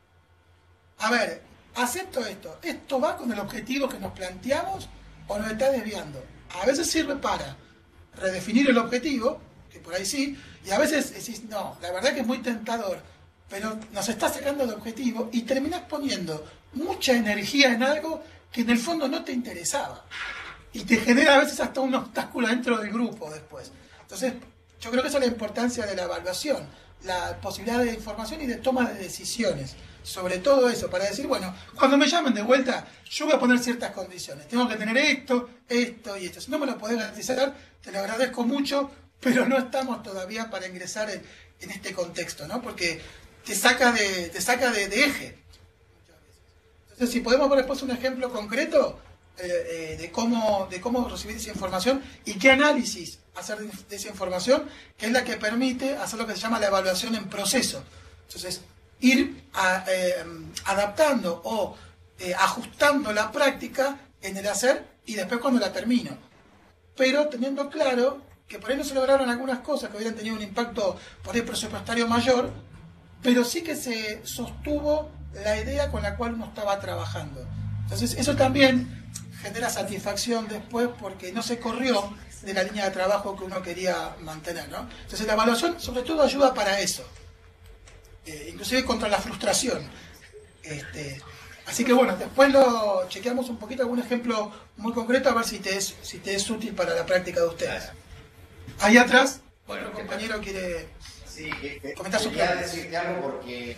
A ver, acepto esto, ¿esto va con el objetivo que nos planteamos o nos está desviando? A veces sirve para redefinir el objetivo, que por ahí sí, y a veces decís, no, la verdad que es muy tentador, pero nos está sacando el objetivo y terminás poniendo mucha energía en algo que en el fondo no te interesaba. Y te genera a veces hasta un obstáculo dentro del grupo después. Entonces, yo creo que esa es la importancia de la evaluación, la posibilidad de información y de toma de decisiones. Sobre todo eso, para decir, bueno, cuando me llamen de vuelta, yo voy a poner ciertas condiciones. Tengo que tener esto, esto y esto. Si no me lo podés garantizar, te lo agradezco mucho, pero no estamos todavía para ingresar en, en este contexto, ¿no? Porque te saca de, te saca de, de eje. Entonces, si podemos ver después un ejemplo concreto eh, eh, de, cómo, de cómo recibir esa información y qué análisis hacer de, de esa información, que es la que permite hacer lo que se llama la evaluación en proceso. Entonces, ir a, eh, adaptando o eh, ajustando la práctica en el hacer y después cuando la termino. Pero teniendo claro que por ahí no se lograron algunas cosas que hubieran tenido un impacto por ahí presupuestario mayor, pero sí que se sostuvo la idea con la cual uno estaba trabajando. Entonces eso también genera satisfacción después porque no se corrió de la línea de trabajo que uno quería mantener, ¿no? Entonces la evaluación sobre todo ayuda para eso. Eh, inclusive contra la frustración. Este, así que bueno, después lo chequeamos un poquito, algún ejemplo muy concreto, a ver si te es, si te es útil para la práctica de ustedes. Ahí atrás, bueno, otro compañero quiere sí, que, que, comentar su plan. Quería decirte algo porque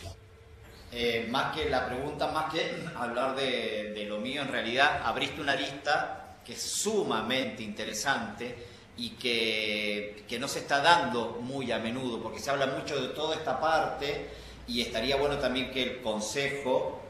eh, más que la pregunta, más que hablar de, de lo mío, en realidad abriste una lista que es sumamente interesante y que, que no se está dando muy a menudo, porque se habla mucho de toda esta parte y estaría bueno también que el Consejo,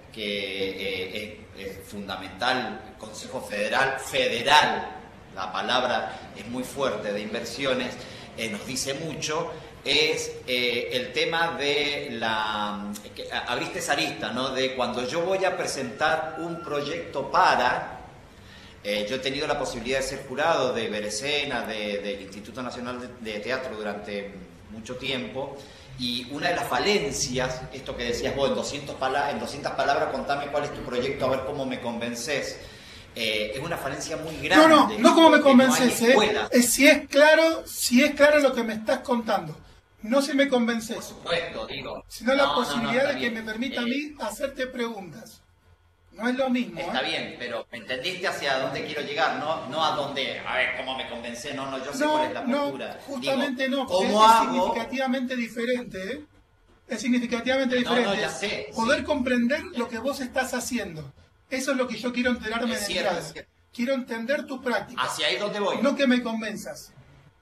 que eh, es, es fundamental, el Consejo Federal, federal, la palabra es muy fuerte, de inversiones, eh, nos dice mucho, es eh, el tema de la... Que abriste esa lista, ¿no? De cuando yo voy a presentar un proyecto para... Eh, yo he tenido la posibilidad de ser jurado de Berecena, de, del Instituto Nacional de, de Teatro durante mucho tiempo, y una de las falencias, esto que decías vos, en, doscientas palabras, en doscientas palabras contame cuál es tu proyecto, a ver cómo me convences, eh, es una falencia muy grande. No, no, no cómo me convences, no eh, es si es claro, si es claro lo que me estás contando. No si me convences. Por supuesto, digo. Sino la no, posibilidad no, no, de que bien. me permita eh, a mí hacerte preguntas. No es lo mismo. Está ¿eh? bien, pero ¿me entendiste hacia dónde quiero llegar? No, no a dónde, a ver cómo me convencé, no, no, yo sé No, cuál es la no, postura. justamente Digo, no, porque ¿cómo es hago? significativamente diferente, ¿eh? Es significativamente diferente. No, no, ya sé, Poder sí. comprender lo que vos estás haciendo. Eso es lo que yo quiero enterarme Es de cierto, entrada. es cierto. Quiero entender tu práctica. Hacia ahí es donde voy. No que me convenzas.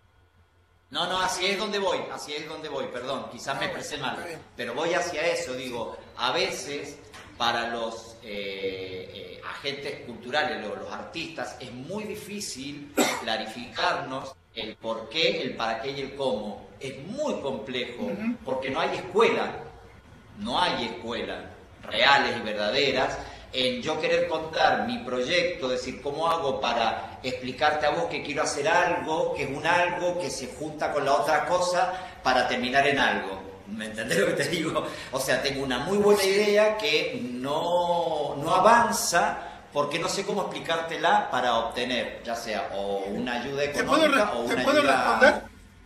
No, no, así es donde voy, así es donde voy, perdón, quizás me expresé mal, pero voy hacia eso, digo, a veces para los eh, eh, agentes culturales, los, los artistas, es muy difícil clarificarnos el por qué, el para qué y el cómo. Es muy complejo, uh-huh. porque no hay escuela, no hay escuela reales y verdaderas en yo querer contar mi proyecto, decir cómo hago para explicarte a vos que quiero hacer algo, que es un algo que se junta con la otra cosa para terminar en algo. ¿Me entendés lo que te digo? O sea, tengo una muy buena idea que no, no avanza porque no sé cómo explicártela para obtener, ya sea o una ayuda económica o una ¿Te puedo ayuda... responder?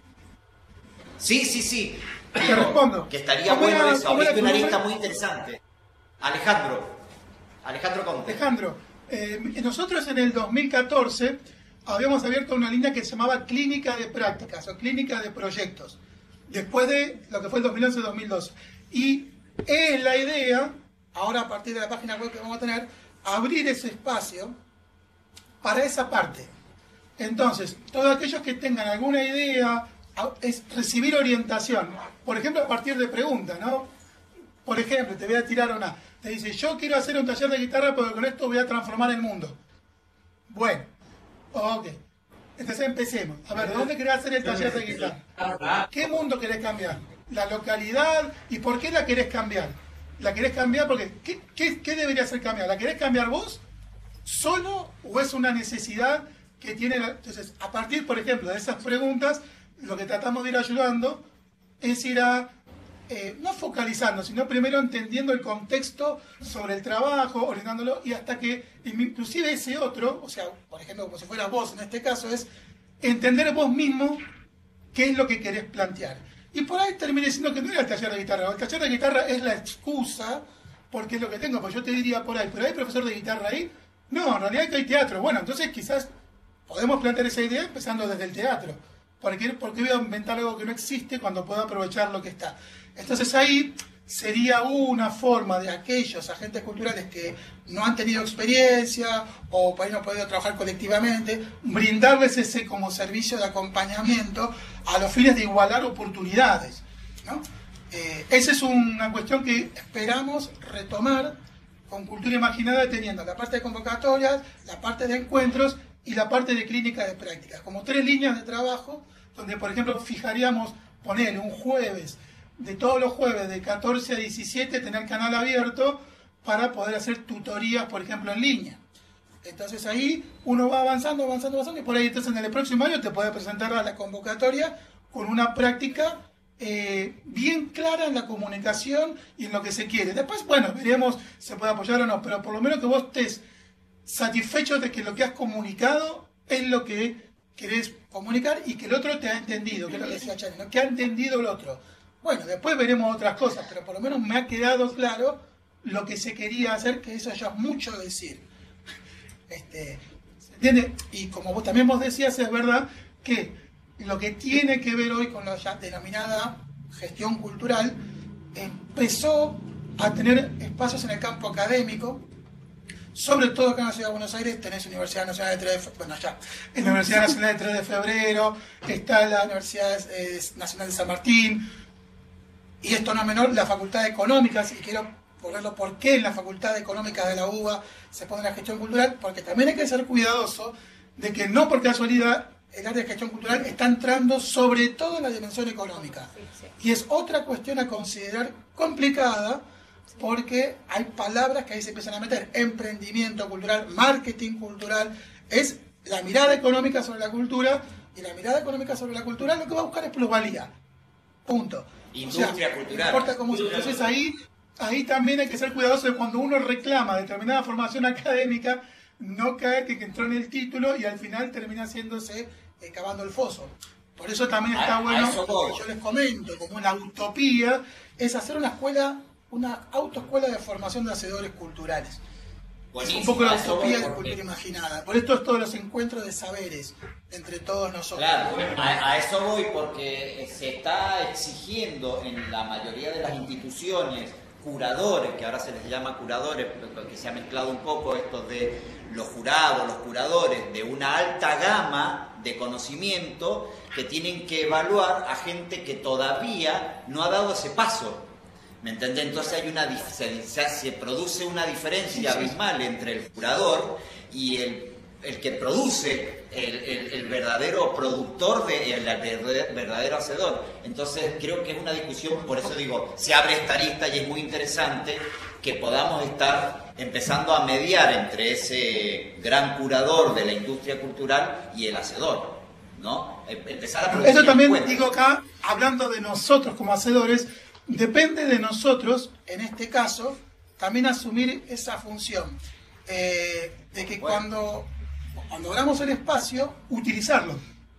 Sí, sí, sí. Te Digo, respondo. que estaría ¿Cómo bueno era- eso. cómo era Abriste tu una nombre? lista muy interesante. Alejandro. Alejandro Conte. Alejandro, eh, nosotros en el dos mil catorce habíamos abierto una línea que se llamaba Clínica de Prácticas o Clínica de Proyectos, después de lo que fue el dos mil once dos mil doce. Y es la idea, ahora a partir de la página web que vamos a tener, abrir ese espacio para esa parte. Entonces, todos aquellos que tengan alguna idea, es recibir orientación. Por ejemplo, a partir de preguntas, ¿no? Por ejemplo, te voy a tirar una. Te dice, yo quiero hacer un taller de guitarra porque con esto voy a transformar el mundo. Bueno, ok. Entonces empecemos. A ver, ¿dónde querés hacer el taller de guitarra? ¿Qué mundo querés cambiar? ¿La localidad? ¿Y por qué la querés cambiar? ¿La querés cambiar porque qué, qué, qué debería ser cambiar? ¿La querés cambiar vos solo o es una necesidad que tiene la... Entonces, a partir, por ejemplo, de esas preguntas, lo que tratamos de ir ayudando es ir a, eh, no focalizando, sino primero entendiendo el contexto sobre el trabajo, orientándolo, y hasta que, inclusive ese otro, o sea, por ejemplo, como si fueras vos en este caso, es entender vos mismo qué es lo que querés plantear. Y por ahí terminé diciendo que no era el taller de guitarra, el taller de guitarra es la excusa, porque es lo que tengo, pues yo te diría por ahí, ¿pero hay profesor de guitarra ahí? No, en realidad que hay teatro. Bueno, entonces quizás podemos plantear esa idea empezando desde el teatro. ¿Por qué, ¿Por qué voy a inventar algo que no existe cuando puedo aprovechar lo que está? Entonces ahí sería una forma de aquellos agentes culturales que no han tenido experiencia o por ahí no han podido trabajar colectivamente, brindarles ese como servicio de acompañamiento a los fines de igualar oportunidades, ¿no? Eh, esa es una cuestión que esperamos retomar con Cultura Imaginada, teniendo la parte de convocatorias, la parte de encuentros y la parte de clínica de prácticas, como tres líneas de trabajo, donde por ejemplo fijaríamos poner un jueves, de todos los jueves de catorce a diecisiete, tener canal abierto para poder hacer tutorías, por ejemplo, en línea. Entonces ahí uno va avanzando, avanzando, avanzando, y por ahí entonces en el próximo año te puede presentar a la convocatoria con una práctica eh, bien clara en la comunicación y en lo que se quiere. Después, bueno, veremos si se puede apoyar o no, pero por lo menos que vos estés satisfecho de que lo que has comunicado es lo que querés comunicar y que el otro te ha entendido, que es lo que decía Chani, ¿no? Que ha entendido el otro. Bueno, después veremos otras cosas, pero por lo menos me ha quedado claro lo que se quería hacer, que eso ya es mucho decir. Este, ¿se entiende? Y como vos también vos decías, es verdad que lo que tiene que ver hoy con la ya denominada gestión cultural empezó a tener espacios en el campo académico. Sobre todo acá en la Ciudad de Buenos Aires tenés Universidad Nacional de tres de Febrero, bueno, ya, en la Universidad Nacional de tres de Febrero, está la Universidad eh, Nacional de San Martín, y esto no es menor, la Facultad de Económicas, y quiero ponerlo por qué en la Facultad de Económicas de la U B A se pone la gestión cultural, porque también hay que ser cuidadoso de que no por casualidad el área de gestión cultural está entrando sobre todo en la dimensión económica. Y es otra cuestión a considerar complicada, porque hay palabras que ahí se empiezan a meter: emprendimiento cultural, marketing cultural. Es la mirada económica sobre la cultura, y la mirada económica sobre la cultura lo que va a buscar es plusvalía. Punto. Industria o sea, cultural. No importa cómo se... Entonces ahí, ahí también hay que ser cuidadoso de cuando uno reclama determinada formación académica, no caer que, que entró en el título y al final termina haciéndose eh, cavando el foso. Por eso también está a, bueno, a eso voy. yo les comento, como una utopía, es hacer una escuela, una autoescuela de formación de hacedores culturales. Buenísimo, Es un poco la eso utopía voy de porque... cultura imaginada. Por esto es todos los encuentros de saberes entre todos nosotros. Claro, a, a eso voy porque se está exigiendo en la mayoría de las instituciones curadores, que ahora se les llama curadores, porque se ha mezclado un poco esto de los jurados, los curadores, de una alta gama de conocimiento que tienen que evaluar a gente que todavía no ha dado ese paso. ¿Me entiendes? Entonces hay una, se, se produce una diferencia abismal entre el curador y el, el que produce, el, el, el verdadero productor, de, el, el verdadero hacedor. Entonces creo que es una discusión, por eso digo, se abre esta arista y es muy interesante que podamos estar empezando a mediar entre ese gran curador de la industria cultural y el hacedor, ¿no? Empezar a producir. Eso también digo acá, hablando de nosotros como hacedores, depende de nosotros, en este caso, también asumir esa función. Eh, de que bueno. cuando, cuando abramos el espacio, utilizarlo.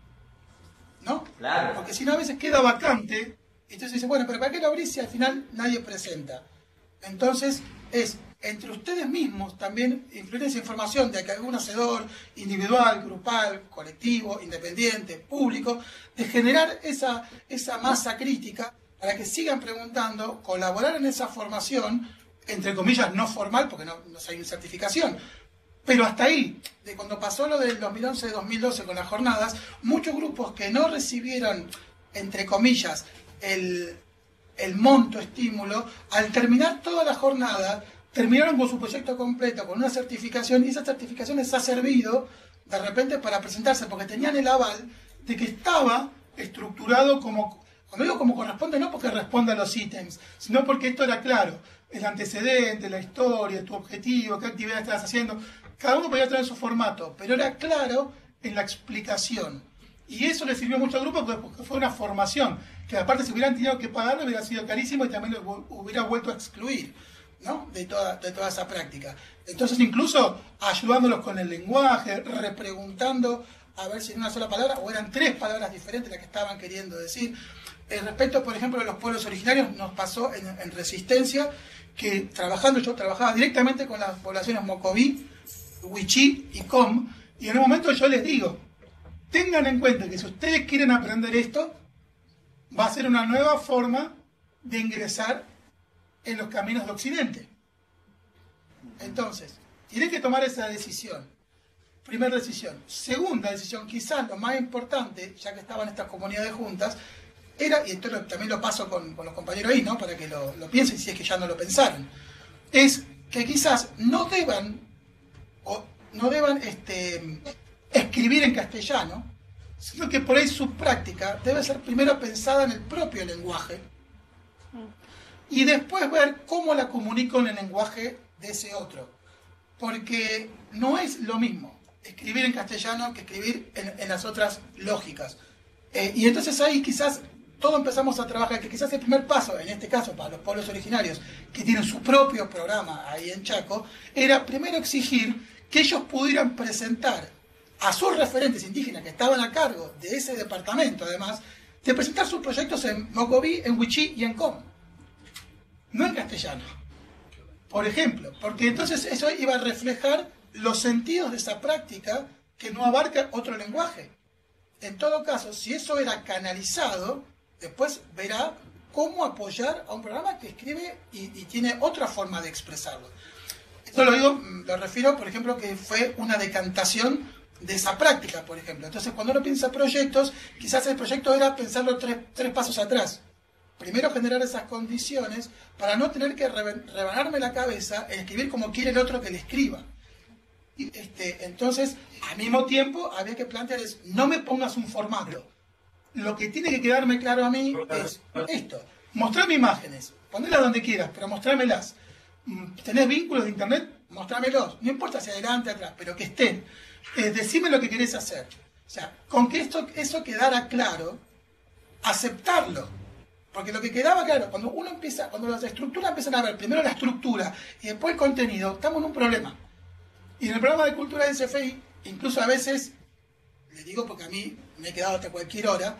¿No? Claro. Porque si no, a veces queda vacante. Entonces dice, bueno, pero ¿para qué lo abrís si al final nadie presenta? Entonces, es entre ustedes mismos también influir esa información de que algún hacedor individual, grupal, colectivo, independiente, público, de generar esa, esa masa crítica para que sigan preguntando, colaborar en esa formación, entre comillas no formal, porque no, no hay una certificación, Pero hasta ahí, de cuando pasó lo del dos mil once dos mil doce con las jornadas, muchos grupos que no recibieron, entre comillas, el, el monto estímulo, al terminar toda la jornada, terminaron con su proyecto completo, con una certificación, y esa certificación les ha servido de repente para presentarse, porque tenían el aval de que estaba estructurado como, cuando digo como corresponde, no porque responda a los ítems, sino porque esto era claro, el antecedente, la historia, tu objetivo, qué actividad estabas haciendo, cada uno podía tener su formato, pero era claro en la explicación. Y eso le sirvió mucho al grupo porque fue una formación, que aparte si hubieran tenido que pagarlo hubiera sido carísimo y también lo hubiera vuelto a excluir, ¿no? de, toda, de toda esa práctica. Entonces incluso ayudándolos con el lenguaje, repreguntando a ver si era una sola palabra o eran tres palabras diferentes las que estaban queriendo decir. Eh, respecto, por ejemplo, de los pueblos originarios, nos pasó en, en Resistencia que trabajando, yo trabajaba directamente con las poblaciones Mocoví, Wichí y Com, y en un momento yo les digo, tengan en cuenta que si ustedes quieren aprender esto, va a ser una nueva forma de ingresar en los caminos de Occidente. Entonces, tienen que tomar esa decisión. Primera decisión. Segunda decisión, quizás lo más importante, ya que estaban estas comunidades juntas, era, y esto lo, también lo paso con, con los compañeros ahí, ¿no? Para que lo, lo piensen si es que ya no lo pensaron, es que quizás no deban, o no deban este, escribir en castellano, sino que por ahí su práctica debe ser primero pensada en el propio lenguaje y después ver cómo la comunico en el lenguaje de ese otro. Porque no es lo mismo escribir en castellano que escribir en, en las otras lógicas. Eh, y entonces ahí quizás todos empezamos a trabajar, que quizás el primer paso, en este caso para los pueblos originarios, que tienen su propio programa ahí en Chaco, era primero exigir que ellos pudieran presentar a sus referentes indígenas que estaban a cargo de ese departamento, además, de presentar sus proyectos en Mocoví, en Wichí y en Com. No en castellano. Por ejemplo, porque entonces eso iba a reflejar los sentidos de esa práctica que no abarca otro lenguaje. En todo caso, si eso era canalizado, después verá cómo apoyar a un programa que escribe y, y tiene otra forma de expresarlo. Esto lo digo, lo refiero, por ejemplo, que fue una decantación de esa práctica, por ejemplo. Entonces, cuando uno piensa proyectos, quizás el proyecto era pensarlo tres, tres pasos atrás. Primero generar esas condiciones para no tener que rebanarme la cabeza en escribir como quiere el otro que le escriba. Y este, entonces, al mismo tiempo, había que plantear es, no me pongas un formato. Lo que tiene que quedarme claro a mí es esto. Mostrarme imágenes, ponerlas donde quieras, pero mostrármelas. ¿Tenés vínculos de internet? Mostrámelos. No importa si adelante, atrás, pero que estén. Eh, decime lo que querés hacer. O sea, con que esto, eso quedara claro, aceptarlo. Porque lo que quedaba claro, cuando uno empieza, cuando las estructuras empiezan a ver primero la estructura y después el contenido, estamos en un problema. Y en el programa de cultura de S F I, incluso a veces, le digo porque a mí me he quedado hasta cualquier hora,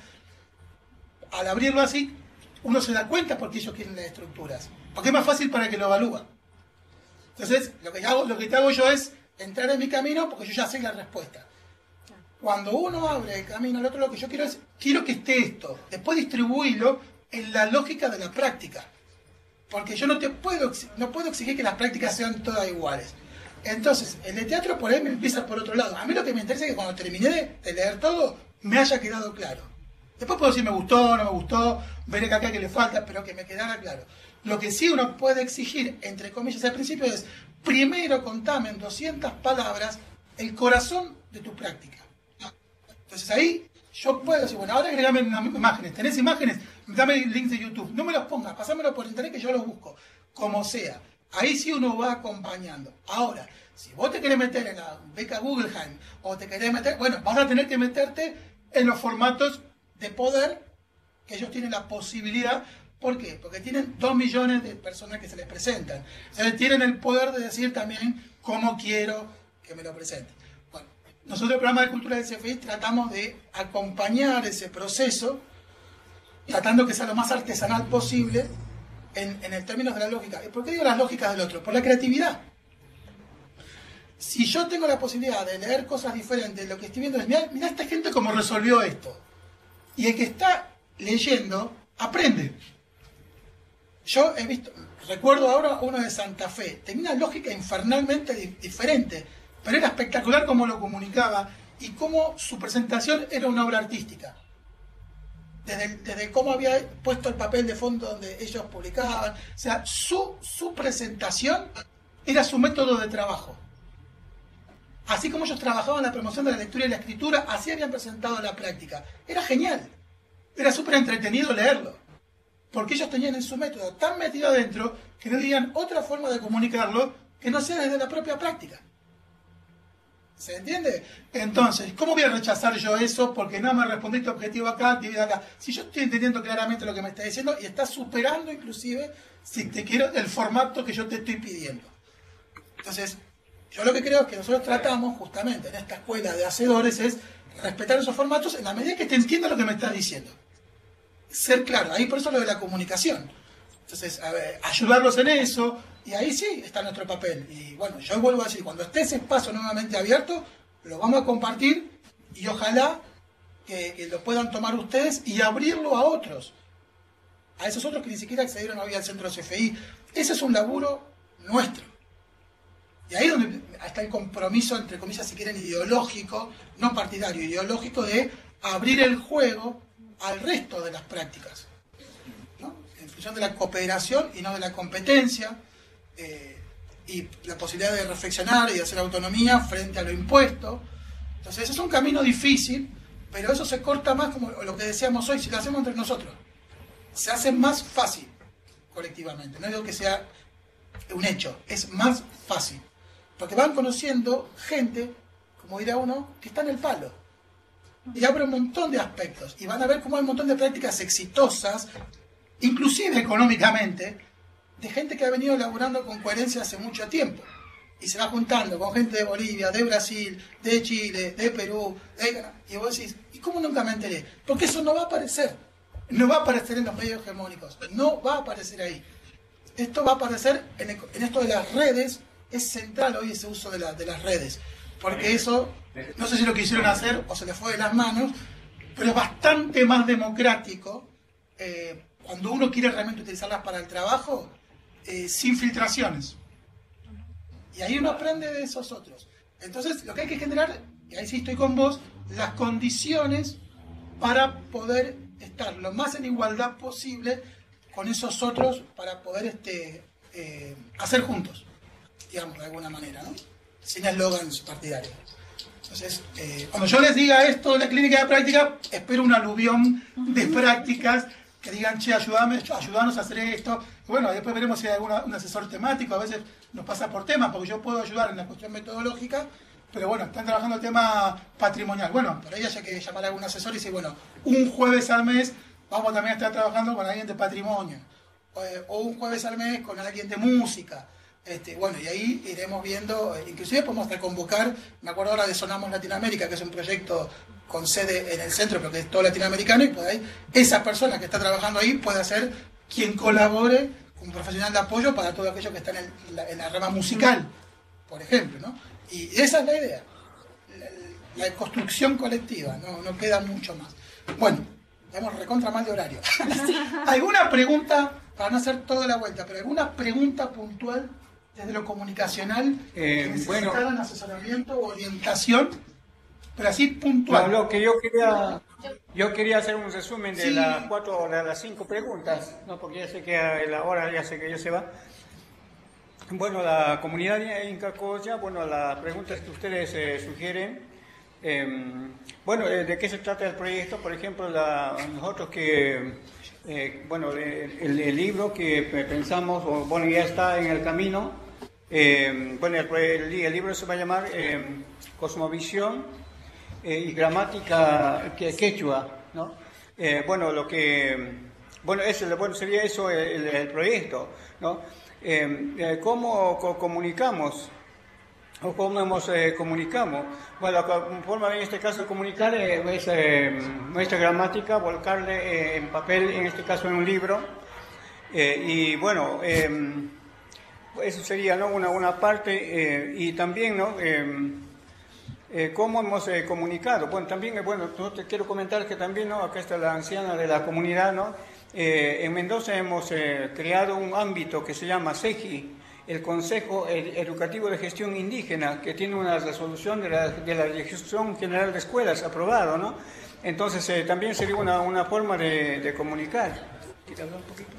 al abrirlo así, uno se da cuenta porque ellos quieren las estructuras. Porque es más fácil para que lo evalúen. Entonces, lo que, hago, lo que te hago yo es entrar en mi camino porque yo ya sé la respuesta. Cuando uno abre el camino al otro, lo que yo quiero es, quiero que esté esto. Después distribuirlo en la lógica de la práctica. Porque yo no te puedo, no puedo exigir que las prácticas sean todas iguales. Entonces, el de teatro por ahí me empieza por otro lado. A mí lo que me interesa es que cuando terminé de, de leer todo, me haya quedado claro. Después puedo decir me gustó, no me gustó, veré que acá que le falta, pero que me quedara claro. Lo que sí uno puede exigir, entre comillas, al principio es, primero contame en doscientas palabras el corazón de tu práctica. Entonces ahí yo puedo decir, bueno, ahora agregame imágenes. ¿Tenés imágenes? Dame links de YouTube. No me los pongas, pasámelo por internet que yo los busco. Como sea. Ahí sí uno va acompañando. Ahora, si vos te querés meter en la beca Guggenheim o te querés meter, bueno, vas a tener que meterte en los formatos de poder que ellos tienen la posibilidad. ¿Por qué? Porque tienen dos millones de personas que se les presentan. O sea, tienen el poder de decir también cómo quiero que me lo presenten. Bueno, nosotros en el programa de cultura de S F I tratamos de acompañar ese proceso, tratando que sea lo más artesanal posible en, en el término de la lógica. ¿Y por qué digo las lógicas del otro? Por la creatividad. Si yo tengo la posibilidad de leer cosas diferentes, lo que estoy viendo es, mirá, mirá esta gente cómo resolvió esto. Y el que está leyendo, aprende. Yo he visto, recuerdo ahora uno de Santa Fe, tenía una lógica infernalmente di diferente, pero era espectacular cómo lo comunicaba y cómo su presentación era una obra artística. Desde, desde cómo había puesto el papel de fondo donde ellos publicaban. O sea, su, su presentación era su método de trabajo. Así como ellos trabajaban la promoción de la lectura y la escritura, así habían presentado la práctica. Era genial. Era súper entretenido leerlo. Porque ellos tenían en su método tan metido adentro que no tenían otra forma de comunicarlo que no sea desde la propia práctica. ¿Se entiende? Entonces, ¿cómo voy a rechazar yo eso porque no me respondiste objetivo acá, actividad acá? Si yo estoy entendiendo claramente lo que me está diciendo y está superando inclusive, si te quiero, el formato que yo te estoy pidiendo. Entonces, yo lo que creo es que nosotros tratamos justamente en esta escuela de hacedores es respetar esos formatos en la medida que te entienda lo que me estás diciendo. Ser claro, ahí por eso lo de la comunicación. Entonces, a ver, ayudarlos en eso, y ahí sí está nuestro papel. Y bueno, yo vuelvo a decir, cuando esté ese espacio nuevamente abierto, lo vamos a compartir y ojalá que, que lo puedan tomar ustedes y abrirlo a otros. A esos otros que ni siquiera accedieron hoy al centro C F I. Ese es un laburo nuestro. Y ahí es donde está el compromiso, entre comillas, si quieren, ideológico, no partidario, ideológico de abrir el juego al resto de las prácticas, ¿no? En función de la cooperación y no de la competencia, eh, y la posibilidad de reflexionar y de hacer autonomía frente a lo impuesto. Entonces es un camino difícil, pero eso se corta más, como lo que decíamos hoy, si lo hacemos entre nosotros. Se hace más fácil colectivamente, no digo que sea un hecho, es más fácil. Porque van conociendo gente, como dirá uno, que está en el palo. Y abre un montón de aspectos. Y van a ver cómo hay un montón de prácticas exitosas, inclusive económicamente, de gente que ha venido laburando con coherencia hace mucho tiempo. Y se va juntando con gente de Bolivia, de Brasil, de Chile, de Perú, de... y vos decís, ¿y cómo nunca me enteré? Porque eso no va a aparecer. No va a aparecer en los medios hegemónicos. No va a aparecer ahí. Esto va a aparecer en, el, en esto de las redes. Es central hoy ese uso de, la, de las redes, porque eso, no sé si lo quisieron hacer o se les fue de las manos, pero es bastante más democrático eh, cuando uno quiere realmente utilizarlas para el trabajo, eh, sin filtraciones. Y ahí uno aprende de esos otros. Entonces, lo que hay que generar, y ahí sí estoy con vos, las condiciones para poder estar lo más en igualdad posible con esos otros para poder este, eh, hacer juntos, digamos, de alguna manera, ¿no? Sin eslogans partidarios. Entonces, eh, cuando yo les diga esto de la clínica de práctica, espero un aluvión de prácticas que digan, che, ayúdame, ayúdanos a hacer esto. Y bueno, después veremos si hay alguna, un asesor temático, a veces nos pasa por temas, porque yo puedo ayudar en la cuestión metodológica, pero bueno, están trabajando el tema patrimonial. Bueno, por ahí haya que llamar a algún asesor y decir, bueno, un jueves al mes vamos también a estar trabajando con alguien de patrimonio, o, o un jueves al mes con alguien de música. Este, bueno, y ahí iremos viendo, inclusive podemos hasta convocar, me acuerdo ahora de Sonamos Latinoamérica, que es un proyecto con sede en el centro, pero que es todo latinoamericano, y por ahí esa persona que está trabajando ahí puede ser quien colabore como profesional de apoyo para todo aquello que está en, el, la, en la rama musical, por ejemplo, ¿no? Y esa es la idea, la, la construcción colectiva, no, no queda mucho más. Bueno, estamos recontra mal de horario. ¿Alguna pregunta, para no hacer toda la vuelta, pero alguna pregunta puntual desde lo comunicacional, eh, que necesitaran bueno, asesoramiento o orientación, pero así puntual? No, lo que yo quería, yo quería hacer un resumen de Sí. las cuatro, de las cinco preguntas, no, porque ya sé que la hora ya sé que ya se va. Bueno, la comunidad Inca Colla, bueno, las preguntas que ustedes eh, sugieren, eh, bueno, eh, ¿de qué se trata el proyecto? Por ejemplo, la, nosotros que, eh, bueno, el, el libro que pensamos, o, bueno, ya está en el camino. Eh, bueno, el, el, el libro se va a llamar eh, Cosmovisión eh, y Gramática Quechua, ¿no? Eh, bueno, lo que, bueno, eso, bueno, sería eso el, el proyecto, ¿no? Eh, eh, ¿Cómo co comunicamos? ¿O cómo nos eh, comunicamos? Bueno, la forma en este caso de comunicar eh, es eh, nuestra gramática, volcarle eh, en papel, en este caso en un libro, eh, y bueno, eh, eso sería, ¿no?, una, una parte, eh, y también, ¿no?, eh, eh, cómo hemos eh, comunicado. Bueno, también, eh, bueno, no te quiero comentar que también, ¿no?, acá está la anciana de la comunidad, ¿no? Eh, en Mendoza hemos eh, creado un ámbito que se llama SEGI, el Consejo Educativo de Gestión Indígena, que tiene una resolución de la, de la Dirección General de Escuelas aprobado, ¿no? Entonces eh, también sería una, una forma de, de comunicar. ¿Quieres hablar un poquito?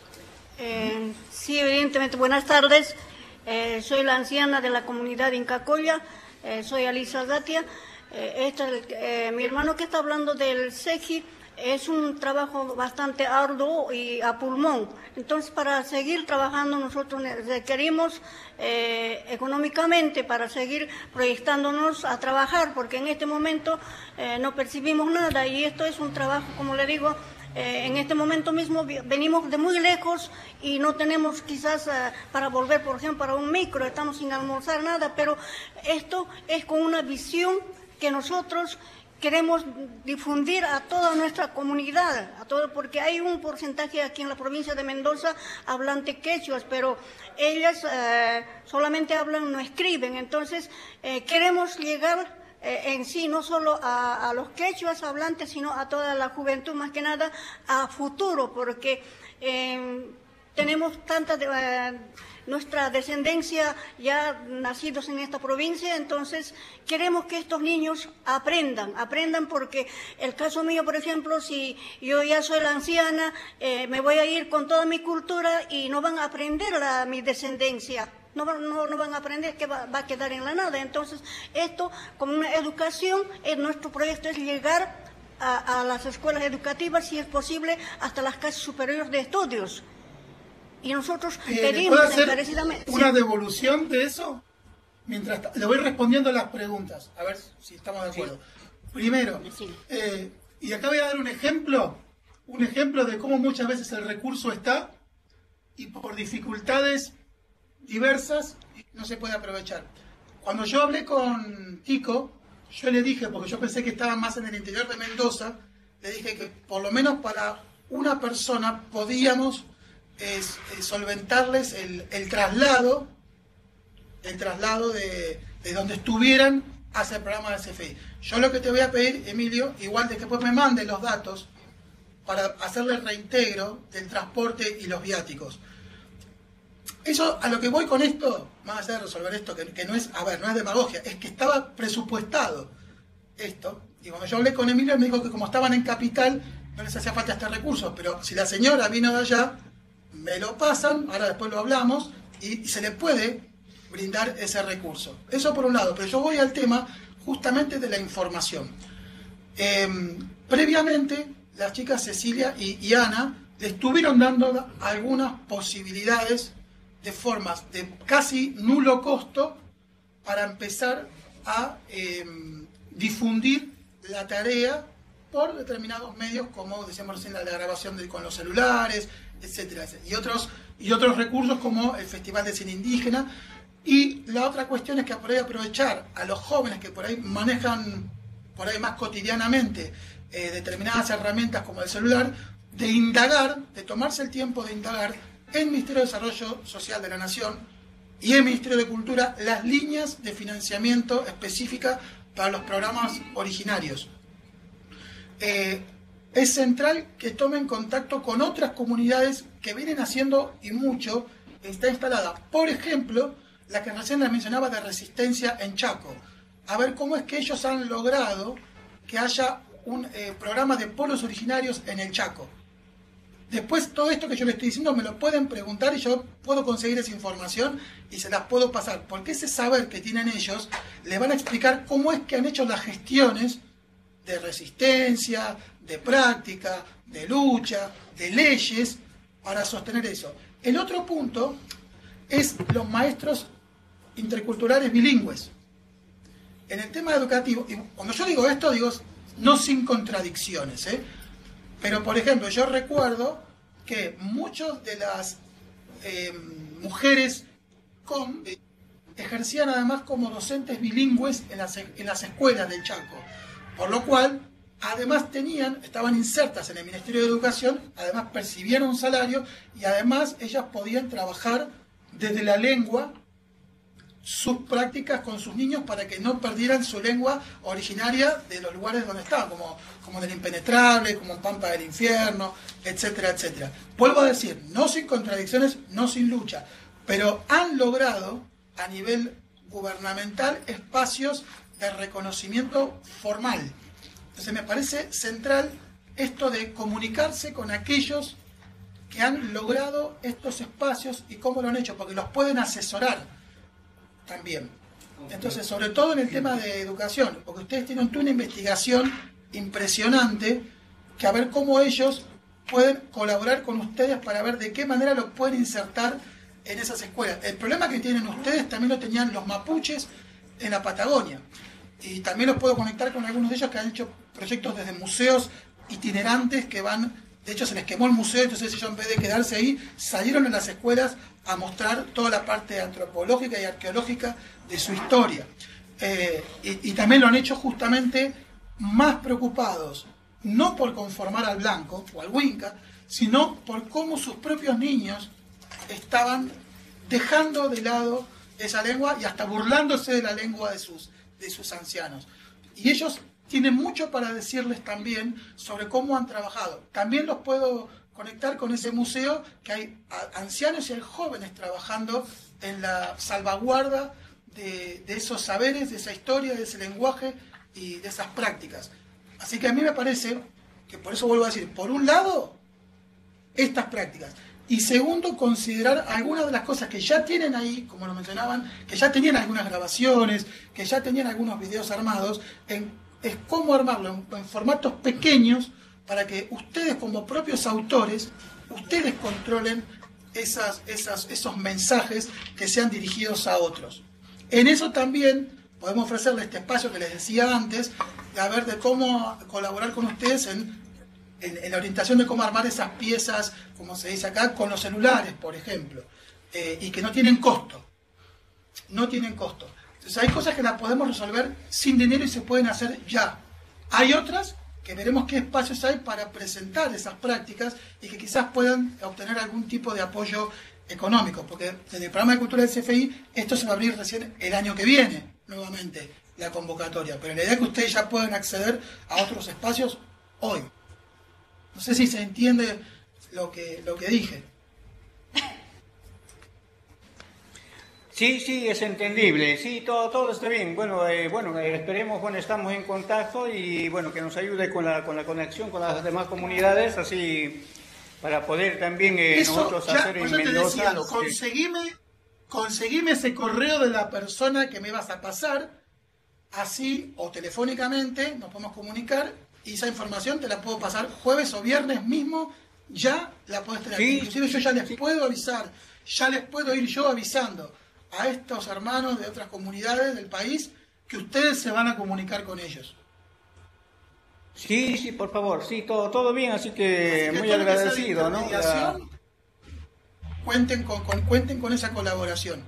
Eh, sí, evidentemente. Buenas tardes. Eh, soy la anciana de la comunidad Incacoya. Eh, soy Alisa Gatia. Eh, este, eh, mi hermano que está hablando del C E G I es un trabajo bastante arduo y a pulmón. Entonces, para seguir trabajando nosotros requerimos eh, económicamente para seguir proyectándonos a trabajar, porque en este momento eh, no percibimos nada y esto es un trabajo, como le digo, eh, en este momento mismo venimos de muy lejos y no tenemos quizás eh, para volver, por ejemplo, para un micro, estamos sin almorzar nada, pero esto es con una visión que nosotros queremos difundir a toda nuestra comunidad, a todo, porque hay un porcentaje aquí en la provincia de Mendoza hablante quechuas, pero ellas eh, solamente hablan, no escriben. Entonces, eh, queremos llegar eh, en sí no solo a, a los quechuas hablantes, sino a toda la juventud, más que nada a futuro, porque eh, tenemos tanta... Eh, nuestra descendencia ya nacidos en esta provincia, entonces queremos que estos niños aprendan, aprendan porque el caso mío, por ejemplo, si yo ya soy la anciana, eh, me voy a ir con toda mi cultura y no van a aprender la, mi descendencia. No, no, no van a aprender, que va, va a quedar en la nada. Entonces, esto, como una educación, eh, nuestro proyecto es llegar a, a las escuelas educativas, si es posible, hasta las casas superiores de estudios. Y nosotros pedimos ¿puedo hacer encarecidamente una sí. devolución de eso? Mientras le voy respondiendo las preguntas, a ver si estamos de acuerdo. Sí. Primero, eh, y acá voy a dar un ejemplo, un ejemplo de cómo muchas veces el recurso está y por dificultades diversas no se puede aprovechar. Cuando yo hablé con Kiko, yo le dije, porque yo pensé que estaba más en el interior de Mendoza, le dije que por lo menos para una persona podíamos es, es solventarles el, el traslado, el traslado de, de donde estuvieran hacia el programa de C F I. Yo lo que te voy a pedir, Emilio, igual de que después me manden los datos para hacerle el reintegro del transporte y los viáticos. Eso, a lo que voy con esto, más allá de resolver esto, que, que no es, a ver, no es demagogia, es que estaba presupuestado esto, y cuando yo hablé con Emilio me dijo que como estaban en Capital, no les hacía falta este recurso, pero si la señora vino de allá, me lo pasan, ahora después lo hablamos, y, y se le puede brindar ese recurso. Eso por un lado, pero yo voy al tema justamente de la información. Eh, previamente, las chicas Cecilia y, y Ana le estuvieron dando algunas posibilidades de formas de casi nulo costo para empezar a eh, difundir la tarea por determinados medios, como decíamos recién, la grabación de, con los celulares, etcétera, etcétera, y otros, y otros recursos como el Festival de Cine Indígena. Y la otra cuestión es que por ahí aprovechar a los jóvenes que por ahí manejan por ahí más cotidianamente eh, determinadas herramientas como el celular, de indagar, de tomarse el tiempo de indagar en el Ministerio de Desarrollo Social de la Nación y el Ministerio de Cultura las líneas de financiamiento específicas para los programas originarios. Eh, es central que tomen contacto con otras comunidades que vienen haciendo y mucho, está instalada. Por ejemplo, la que recién les mencionaba de Resistencia en Chaco. A ver cómo es que ellos han logrado que haya un eh, programa de pueblos originarios en el Chaco. Después, todo esto que yo les estoy diciendo me lo pueden preguntar y yo puedo conseguir esa información y se las puedo pasar. Porque ese saber que tienen ellos, les van a explicar cómo es que han hecho las gestiones de resistencia, de práctica, de lucha, de leyes, para sostener eso. El otro punto es los maestros interculturales bilingües. En el tema educativo, y cuando yo digo esto, digo no sin contradicciones, ¿eh? Pero, por ejemplo, yo recuerdo que muchas de las eh, mujeres con, eh, ejercían además como docentes bilingües en las, en las escuelas del Chaco, por lo cual, además tenían, estaban insertas en el Ministerio de Educación, además percibían un salario y además ellas podían trabajar desde la lengua sus prácticas con sus niños para que no perdieran su lengua originaria de los lugares donde estaban, como, como del Impenetrable, como en Pampa del Infierno, etcétera, etcétera. Vuelvo a decir, no sin contradicciones, no sin lucha, pero han logrado a nivel gubernamental espacios de reconocimiento formal. Entonces me parece central esto de comunicarse con aquellos que han logrado estos espacios y cómo lo han hecho, porque los pueden asesorar también. Entonces, sobre todo en el tema de educación, porque ustedes tienen toda una investigación impresionante, que a ver cómo ellos pueden colaborar con ustedes para ver de qué manera lo pueden insertar en esas escuelas. El problema que tienen ustedes también lo tenían los mapuches en la Patagonia. Y también los puedo conectar con algunos de ellos que han hecho proyectos desde museos itinerantes que van, de hecho se les quemó el museo, entonces ellos en vez de quedarse ahí, salieron a las escuelas a mostrar toda la parte antropológica y arqueológica de su historia. Eh, y, y también lo han hecho justamente más preocupados, no por conformar al blanco o al Winca, sino por cómo sus propios niños estaban dejando de lado esa lengua y hasta burlándose de la lengua de sus, de sus ancianos. Y ellos tienen mucho para decirles también sobre cómo han trabajado. También los puedo conectar con ese museo, que hay ancianos y hay jóvenes trabajando en la salvaguarda de, de esos saberes, de esa historia, de ese lenguaje y de esas prácticas. Así que a mí me parece que, por eso vuelvo a decir, por un lado, estas prácticas. Y segundo, considerar algunas de las cosas que ya tienen ahí, como lo mencionaban, que ya tenían algunas grabaciones, que ya tenían algunos videos armados, en, es cómo armarlo en, en formatos pequeños para que ustedes como propios autores, ustedes controlen esas, esas, esos mensajes que sean dirigidos a otros. En eso también podemos ofrecerles este espacio que les decía antes, de a ver de cómo colaborar con ustedes en En, en la orientación de cómo armar esas piezas, como se dice acá, con los celulares, por ejemplo, eh, y que no tienen costo. No tienen costo. Entonces hay cosas que las podemos resolver sin dinero y se pueden hacer ya. Hay otras que veremos qué espacios hay para presentar esas prácticas y que quizás puedan obtener algún tipo de apoyo económico, porque desde el programa de cultura del C F I esto se va a abrir recién el año que viene, nuevamente, la convocatoria. Pero la idea es que ustedes ya puedan acceder a otros espacios hoy. No sé si se entiende lo que, lo que dije. Sí, sí, es entendible. Sí, todo, todo está bien. Bueno, eh, bueno, eh, esperemos, bueno, estamos en contacto y bueno, que nos ayude con la, con la conexión con las demás comunidades, así para poder también eh, Eso, nosotros ya, hacer en Mendoza. Decía, Lo que... conseguime, conseguime ese correo de la persona que me vas a pasar, así o telefónicamente nos podemos comunicar. Y esa información te la puedo pasar jueves o viernes mismo, ya la puedes tener. Sí. Inclusive yo ya les puedo avisar, ya les puedo ir yo avisando a estos hermanos de otras comunidades del país que ustedes se van a comunicar con ellos. Sí, sí, por favor, sí, todo, todo bien, así que, así que muy agradecido, ¿no? La... Cuenten con, con, cuenten con esa colaboración.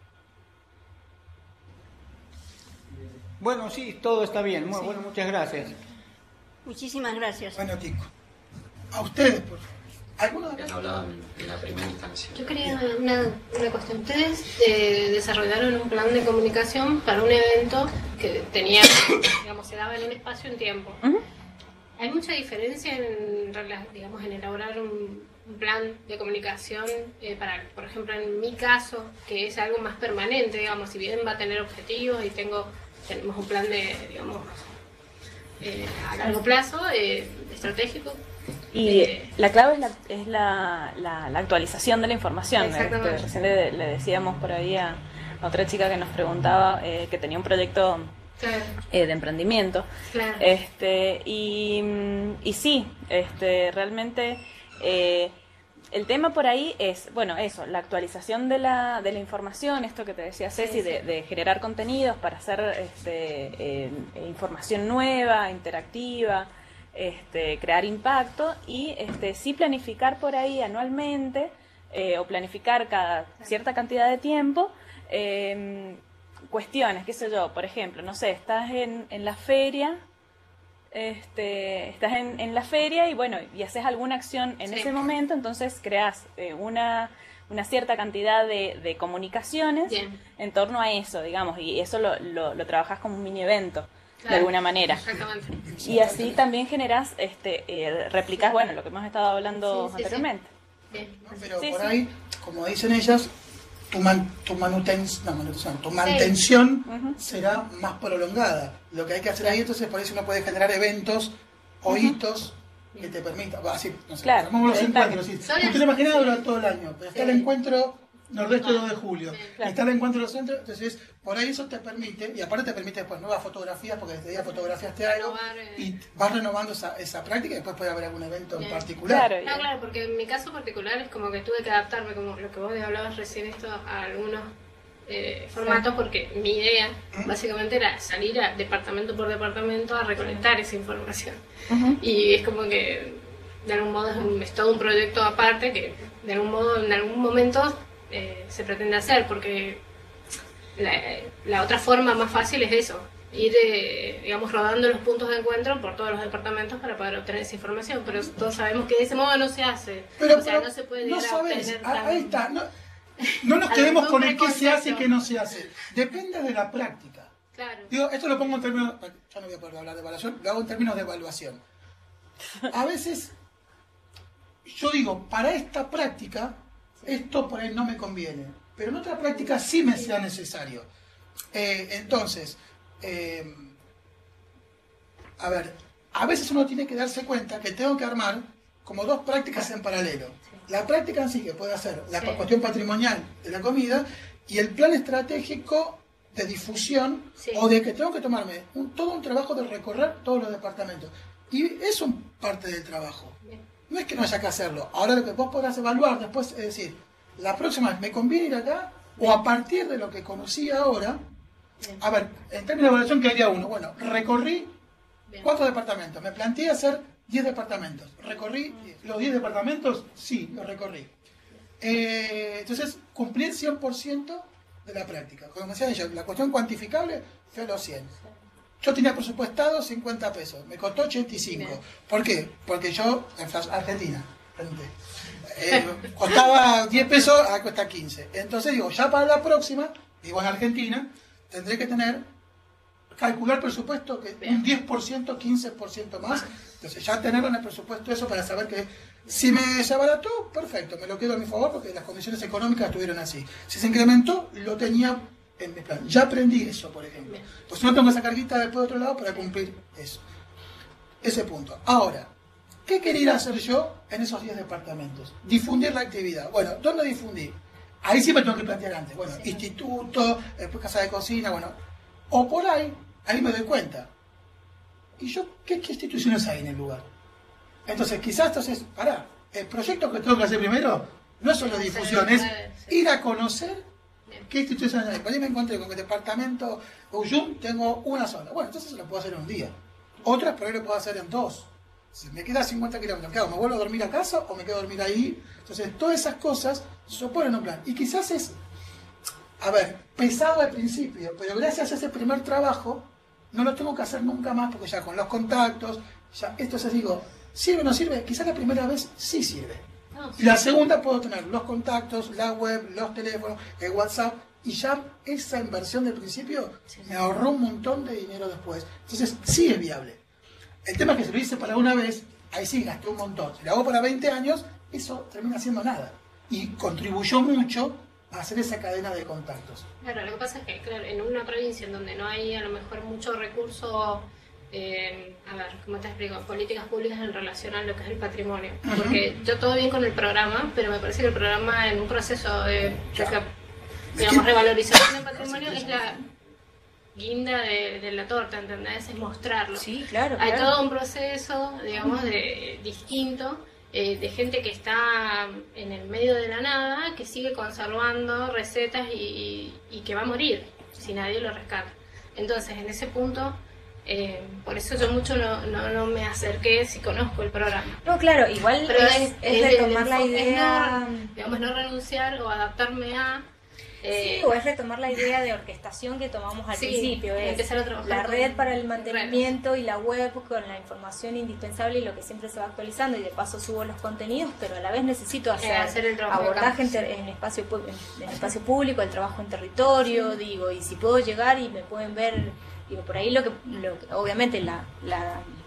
Bueno, sí, todo está bien, muy, sí. Bueno, muchas gracias. Muchísimas gracias. Bueno, Tico. A ustedes, por favor. ¿Alguno de hablado en la primera instancia? Yo quería una, una cuestión. Ustedes eh, desarrollaron un plan de comunicación para un evento que tenía, digamos, se daba en un espacio en tiempo. Uh-huh. ¿Hay mucha diferencia en, digamos, en elaborar un, un plan de comunicación eh, para, por ejemplo, en mi caso, que es algo más permanente, digamos, si bien va a tener objetivos y tengo, tenemos un plan de, digamos, Eh, a largo plazo, eh, estratégico. Y eh, la clave es, la, es la, la, la actualización de la información. Este, recién le, le decíamos por ahí a, a otra chica que nos preguntaba eh, que tenía un proyecto claro. eh, de emprendimiento. Claro. Este, y, y sí, este, realmente eh, el tema por ahí es, bueno, eso, la actualización de la, de la información, esto que te decía Ceci, sí, sí. De, de generar contenidos para hacer este, eh, información nueva, interactiva, este, crear impacto y este, sí planificar por ahí anualmente eh, o planificar cada cierta cantidad de tiempo eh, cuestiones, qué sé yo, por ejemplo, no sé, estás en, en la feria... Este, estás en, en la feria y bueno, y haces alguna acción en sí. ese momento, entonces creas eh, una, una cierta cantidad de, de comunicaciones Bien. En torno a eso, digamos, y eso lo, lo, lo trabajas como un mini evento, claro. De alguna manera. Exactamente. Y así también generas, este, eh, replicas, bueno, lo que hemos estado hablando sí, sí, anteriormente. Sí. Bien. Pero sí, por sí. ahí, como dicen ellas, tu, man, tu, manutención, no, manutención, tu mantención sí. uh-huh. será más prolongada. Lo que hay que hacer ahí, entonces, por eso uno puede generar eventos o hitos uh-huh. que te permitan, así, no sé, claro, los encuentros. ¿Sí? Usted lo imagina durante todo el año, pero está sí. el encuentro Nordeste dos de julio, sí, claro. está el encuentro de los centros, entonces por ahí eso te permite, y aparte te permite después nuevas fotografías, porque desde día fotografiaste algo, y vas renovando esa, esa práctica y después puede haber algún evento bien. en particular. Claro, no, claro, porque en mi caso particular es como que tuve que adaptarme, como lo que vos hablabas recién, esto a algunos eh, formatos, porque mi idea ¿Mm? básicamente era salir a departamento por departamento a recolectar esa información. Uh-huh. Y es como que de algún modo es, un, es todo un proyecto aparte que de algún modo en algún momento Eh, se pretende hacer, porque la, la otra forma más fácil es eso, ir eh, digamos rodando los puntos de encuentro por todos los departamentos para poder obtener esa información, pero todos sabemos que de ese modo no se hace, pero, o sea, pero no se puede no llegar a sabes, obtener a, tan... ahí está, no, no nos quedemos con el qué se hace y qué no se hace, depende de la práctica. Claro. Digo, esto lo pongo en términos, ya no voy a poder hablar de evaluación, lo hago en términos de evaluación. A veces yo digo, para esta práctica esto por ahí no me conviene, pero en otra práctica sí me sea necesario. Eh, entonces, eh, a ver, a veces uno tiene que darse cuenta que tengo que armar como dos prácticas en paralelo. La práctica en sí, que puede hacer la sí. cuestión patrimonial de la comida, y el plan estratégico de difusión, sí. o de que tengo que tomarme un, todo un trabajo de recorrer todos los departamentos. Y eso es parte del trabajo. No es que no haya que hacerlo. Ahora lo que vos podrás evaluar después es decir, la próxima vez, ¿me conviene ir acá? O a partir de lo que conocí ahora, a ver, en términos de evaluación, ¿qué haría uno? Bueno, recorrí cuatro departamentos. Me planteé hacer diez departamentos. ¿Recorrí los diez departamentos? Sí, los recorrí. Eh, entonces, cumplí el cien por ciento de la práctica. Como decía ella, la cuestión cuantificable fue los cien. Yo tenía presupuestado cincuenta pesos, me costó ochenta y cinco. Bien. ¿Por qué? Porque yo, en Argentina, eh, costaba diez pesos, ahora cuesta quince. Entonces digo, ya para la próxima, digo en Argentina, tendré que tener, calcular presupuesto que Bien. un diez por ciento, quince por ciento más. Entonces ya tenerlo en el presupuesto eso para saber que si me se abarató, perfecto, me lo quedo a mi favor porque las condiciones económicas estuvieron así. Si se incrementó, lo tenía en mi plan. Ya aprendí eso, por ejemplo. Pues no tengo esa carguita después de otro lado para cumplir eso. Ese punto. Ahora, ¿qué quería hacer yo en esos diez departamentos? Difundir la actividad. Bueno, ¿dónde difundir? Ahí sí me tengo que plantear antes. Bueno, sí. instituto, después casa de cocina, bueno. O por ahí, ahí me doy cuenta. ¿Y yo qué, qué instituciones hay en el lugar? Entonces, quizás, entonces, pará, el proyecto que tengo que hacer primero no es solo difusión, es ir a conocer qué instituciones hay. Por ahí me encontré con que el departamento Uyum tengo una sola. Bueno, entonces lo puedo hacer en un día. Otras por ahí lo puedo hacer en dos. Si me queda cincuenta kilómetros, ¿qué hago? ¿Me vuelvo a dormir a casa o me quedo a dormir ahí? Entonces, todas esas cosas se ponen en un plan. Y quizás es, a ver, pesado al principio, pero gracias a ese primer trabajo, no lo tengo que hacer nunca más, porque ya con los contactos, ya esto se digo, ¿sirve o no sirve? Quizás la primera vez sí sirve. No, sí. La segunda puedo tener los contactos, la web, los teléfonos, el WhatsApp, y ya esa inversión del principio sí, sí. me ahorró un montón de dinero después. Entonces, sí es viable. El tema es que si lo hice para una vez, ahí sí gasté un montón. Si lo hago para veinte años, eso termina siendo nada. Y contribuyó mucho a hacer esa cadena de contactos. Claro, lo que pasa es que, claro, en una provincia en donde no hay a lo mejor mucho recurso, eh, a ver, ¿cómo te explico? Políticas públicas en relación a lo que es el patrimonio. Uh-huh. Porque yo todo bien con el programa, pero me parece que el programa en un proceso de, de digamos, revalorización del patrimonio es la guinda de, de la torta, ¿entendés? Es mostrarlo. Sí, claro. Hay claro. todo un proceso, digamos, de, distinto, eh, de gente que está en el medio de la nada, que sigue conservando recetas y, y que va a morir si nadie lo rescata. Entonces, en ese punto, eh, por eso yo mucho no, no, no me acerqué si conozco el programa. No, claro, igual Pero es, es, es es retomar la idea... No, digamos, no renunciar o adaptarme a... Eh, sí, o es retomar la idea de orquestación que tomamos al sí, principio, es empezar a trabajar la con red para el mantenimiento redes. Y la web con la información indispensable y lo que siempre se va actualizando, y de paso subo los contenidos, pero a la vez necesito hacer, eh, hacer el abordaje en, en, espacio, en, en espacio público, el trabajo en territorio, sí. digo, y si puedo llegar y me pueden ver, digo, por ahí lo que, lo que obviamente la, la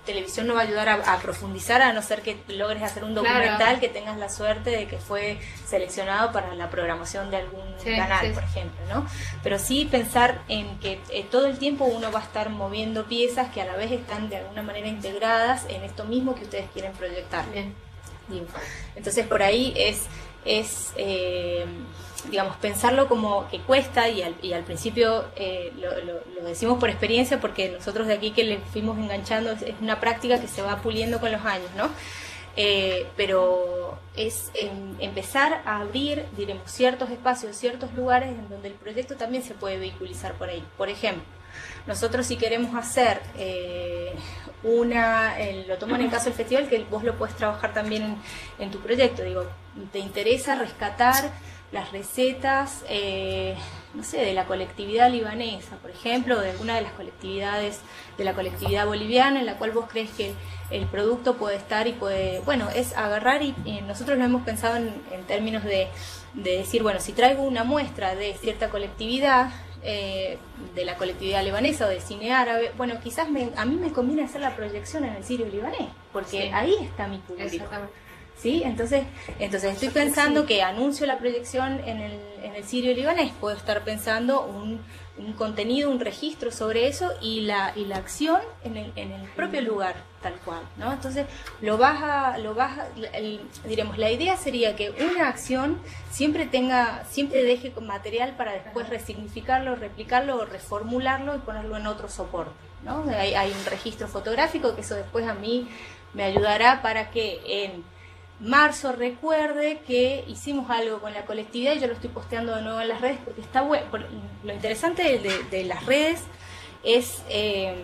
televisión no va a ayudar a, a profundizar, a no ser que logres hacer un documental, claro, que tengas la suerte de que fue seleccionado para la programación de algún sí, canal, sí, por ejemplo, ¿no? Pero sí pensar en que eh, todo el tiempo uno va a estar moviendo piezas que a la vez están de alguna manera integradas en esto mismo que ustedes quieren proyectar. Bien. Entonces por ahí es, es eh, digamos, pensarlo como que cuesta, y al, y al principio eh, lo, lo, lo decimos por experiencia, porque nosotros de aquí que le fuimos enganchando, es, es una práctica que se va puliendo con los años, ¿no? Eh, pero es en, empezar a abrir, diremos, ciertos espacios, ciertos lugares en donde el proyecto también se puede vehiculizar por ahí. Por ejemplo, nosotros si queremos hacer eh, una, eh, lo tomo en el caso del festival, que vos lo puedes trabajar también en, en tu proyecto, digo, te interesa rescatar las recetas, eh, no sé, de la colectividad libanesa, por ejemplo, de alguna de las colectividades de la colectividad boliviana, en la cual vos crees que el, el producto puede estar y puede, bueno, es agarrar y, y nosotros lo hemos pensado en, en términos de, de decir, bueno, si traigo una muestra de cierta colectividad, eh, de la colectividad libanesa o de cine árabe, bueno, quizás me, a mí me conviene hacer la proyección en el sirio libanés, porque sí, ahí está mi público. ¿Sí? Entonces, entonces estoy pensando que anuncio la proyección en el, en el sirio libanés, puedo estar pensando un, un contenido, un registro sobre eso y la, y la acción en el, en el propio lugar, tal cual, ¿no? Entonces, lo vas a, lo vas a, el, diremos, la idea sería que una acción siempre tenga, siempre deje material para después resignificarlo, replicarlo o reformularlo y ponerlo en otro soporte, ¿no? Hay, hay un registro fotográfico que eso después a mí me ayudará para que en marzo recuerde que hicimos algo con la colectividad y yo lo estoy posteando de nuevo en las redes porque está bueno. Lo interesante de, de, de las redes es, eh,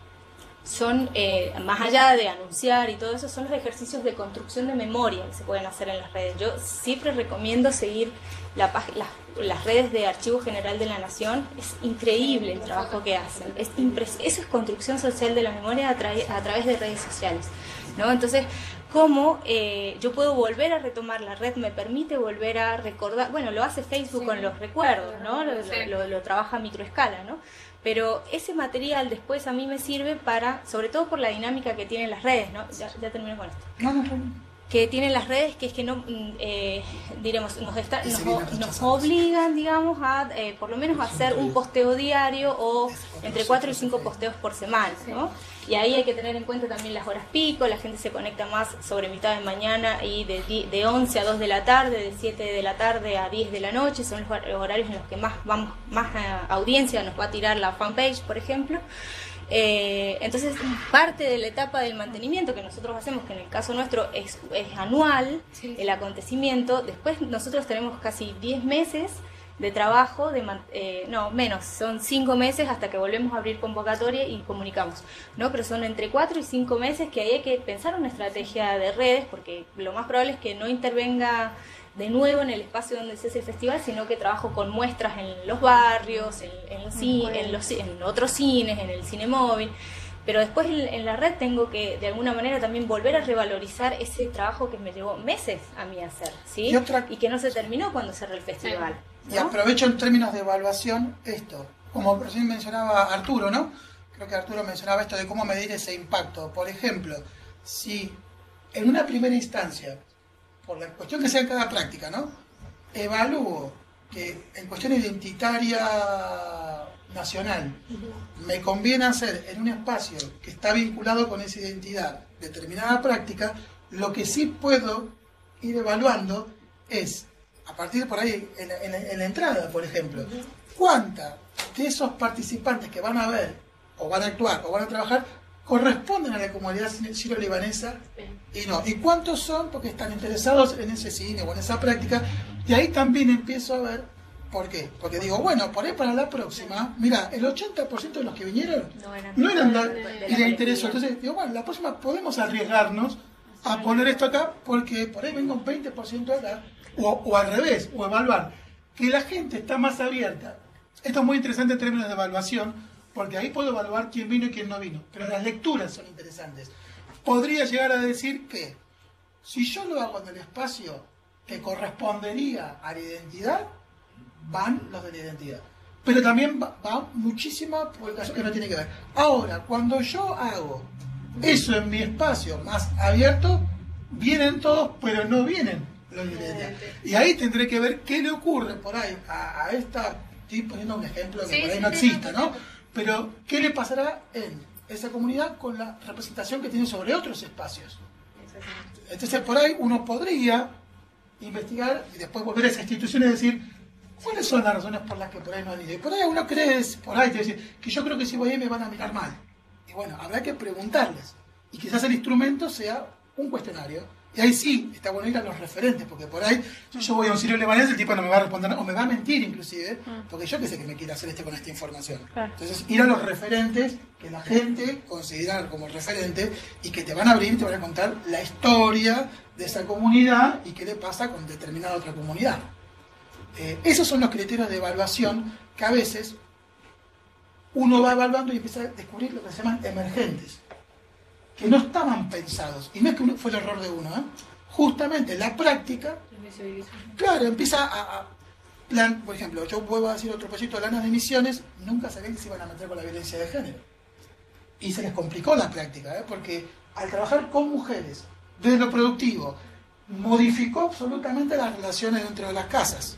son, eh, más allá de anunciar y todo eso, son los ejercicios de construcción de memoria que se pueden hacer en las redes. Yo siempre recomiendo seguir la, las, las redes de Archivo General de la Nación, es increíble el trabajo que hacen, es impres eso es construcción social de la memoria a, tra a través de redes sociales, ¿no? Entonces, cómo eh, yo puedo volver a retomar la red, me permite volver a recordar, bueno, lo hace Facebook sí, con los recuerdos, ¿no? Lo, sí, lo, lo, lo trabaja a microescala, ¿no? Pero ese material después a mí me sirve para, sobre todo por la dinámica que tienen las redes, ¿no? Ya, ya termino con esto. No, no, no. Que tienen las redes, que es que no, eh, diremos, nos, está, nos, nos obligan, digamos, a eh, por lo menos a hacer un posteo diario o entre cuatro y cinco posteos por semana, ¿no? Y ahí hay que tener en cuenta también las horas pico, la gente se conecta más sobre mitad de mañana y de, de once a dos de la tarde, de siete de la tarde a diez de la noche, son los horarios en los que más, vamos, más uh, audiencia nos va a tirar la fanpage, por ejemplo. Eh, entonces, parte de la etapa del mantenimiento que nosotros hacemos, que en el caso nuestro es, es anual, sí, el acontecimiento, después nosotros tenemos casi diez meses de trabajo, de eh, no, menos, son cinco meses hasta que volvemos a abrir convocatoria y comunicamos, ¿no? Pero son entre cuatro y cinco meses que ahí hay que pensar una estrategia de redes, porque lo más probable es que no intervenga de nuevo en el espacio donde se hace el festival, sino que trabajo con muestras en los barrios, en, en, los, en, los, en otros cines, en el cine móvil, pero después en, en la red tengo que de alguna manera también volver a revalorizar ese trabajo que me llevó meses a mí hacer, ¿sí? Y, otra... y que no se terminó cuando cerré el festival, ¿no? Y aprovecho en términos de evaluación esto, como recién mencionaba Arturo, ¿no? Creo que Arturo mencionaba esto de cómo medir ese impacto. Por ejemplo, si en una primera instancia, por la cuestión que sea en cada práctica, ¿no? Evalúo que en cuestión identitaria nacional me conviene hacer en un espacio que está vinculado con esa identidad determinada práctica, lo que sí puedo ir evaluando es, a partir de por ahí, en, en, en la entrada, por ejemplo, cuánta de esos participantes que van a ver, o van a actuar, o van a trabajar, corresponden a la comunidad sirio-libanesa y no. ¿Y cuántos son porque están interesados en ese cine o en esa práctica? Y ahí también empiezo a ver por qué. Porque digo, bueno, por ahí para la próxima, mira, el ochenta por ciento de los que vinieron no eran, no eran de, de, de y les interesó. Entonces digo, bueno, la próxima podemos arriesgarnos a poner esto acá porque por ahí venga un veinte por ciento acá, o, o al revés, o evaluar. Que la gente está más abierta. Esto es muy interesante en términos de evaluación, porque ahí puedo evaluar quién vino y quién no vino. Pero las lecturas son interesantes. Podría llegar a decir que si yo lo hago en el espacio que correspondería a la identidad, van los de la identidad. Pero también va, va muchísima publicación que no tiene que ver. Ahora, cuando yo hago Eso en mi espacio más abierto, vienen todos, pero no vienen los millennials. Y ahí tendré que ver qué le ocurre por ahí a, a esta, estoy poniendo un ejemplo que Sí, por ahí sí, no sí, exista, no, ¿no? Pero qué le pasará en esa comunidad con la representación que tiene sobre otros espacios. Entonces por ahí uno podría investigar y después volver a esa institución y decir cuáles son las razones por las que por ahí no han ido. Y por ahí uno cree, por ahí te decir que yo creo que si voy ahí me van a mirar mal. Y bueno, habrá que preguntarles. Y quizás el instrumento sea un cuestionario. Y ahí sí, está bueno ir a los referentes, porque por ahí si yo voy a un Ciro Lebanés, el tipo no me va a responder, o me va a mentir inclusive, porque yo qué sé que me quiere hacer este con esta información. Entonces, ir a los referentes que la gente considera como referentes y que te van a abrir y te van a contar la historia de esa comunidad y qué le pasa con determinada otra comunidad. Eh, esos son los criterios de evaluación que a veces uno va evaluando y empieza a descubrir lo que se llaman emergentes, que no estaban pensados. Y no es que uno, fue el error de uno, ¿eh? Justamente la práctica, claro, empieza a, a plan, por ejemplo, yo vuelvo a decir otro proyecto de lanas de Misiones, nunca sabían que se iban a meter con la violencia de género. Y se les complicó la práctica, ¿eh? Porque al trabajar con mujeres, desde lo productivo, modificó absolutamente las relaciones dentro de las casas.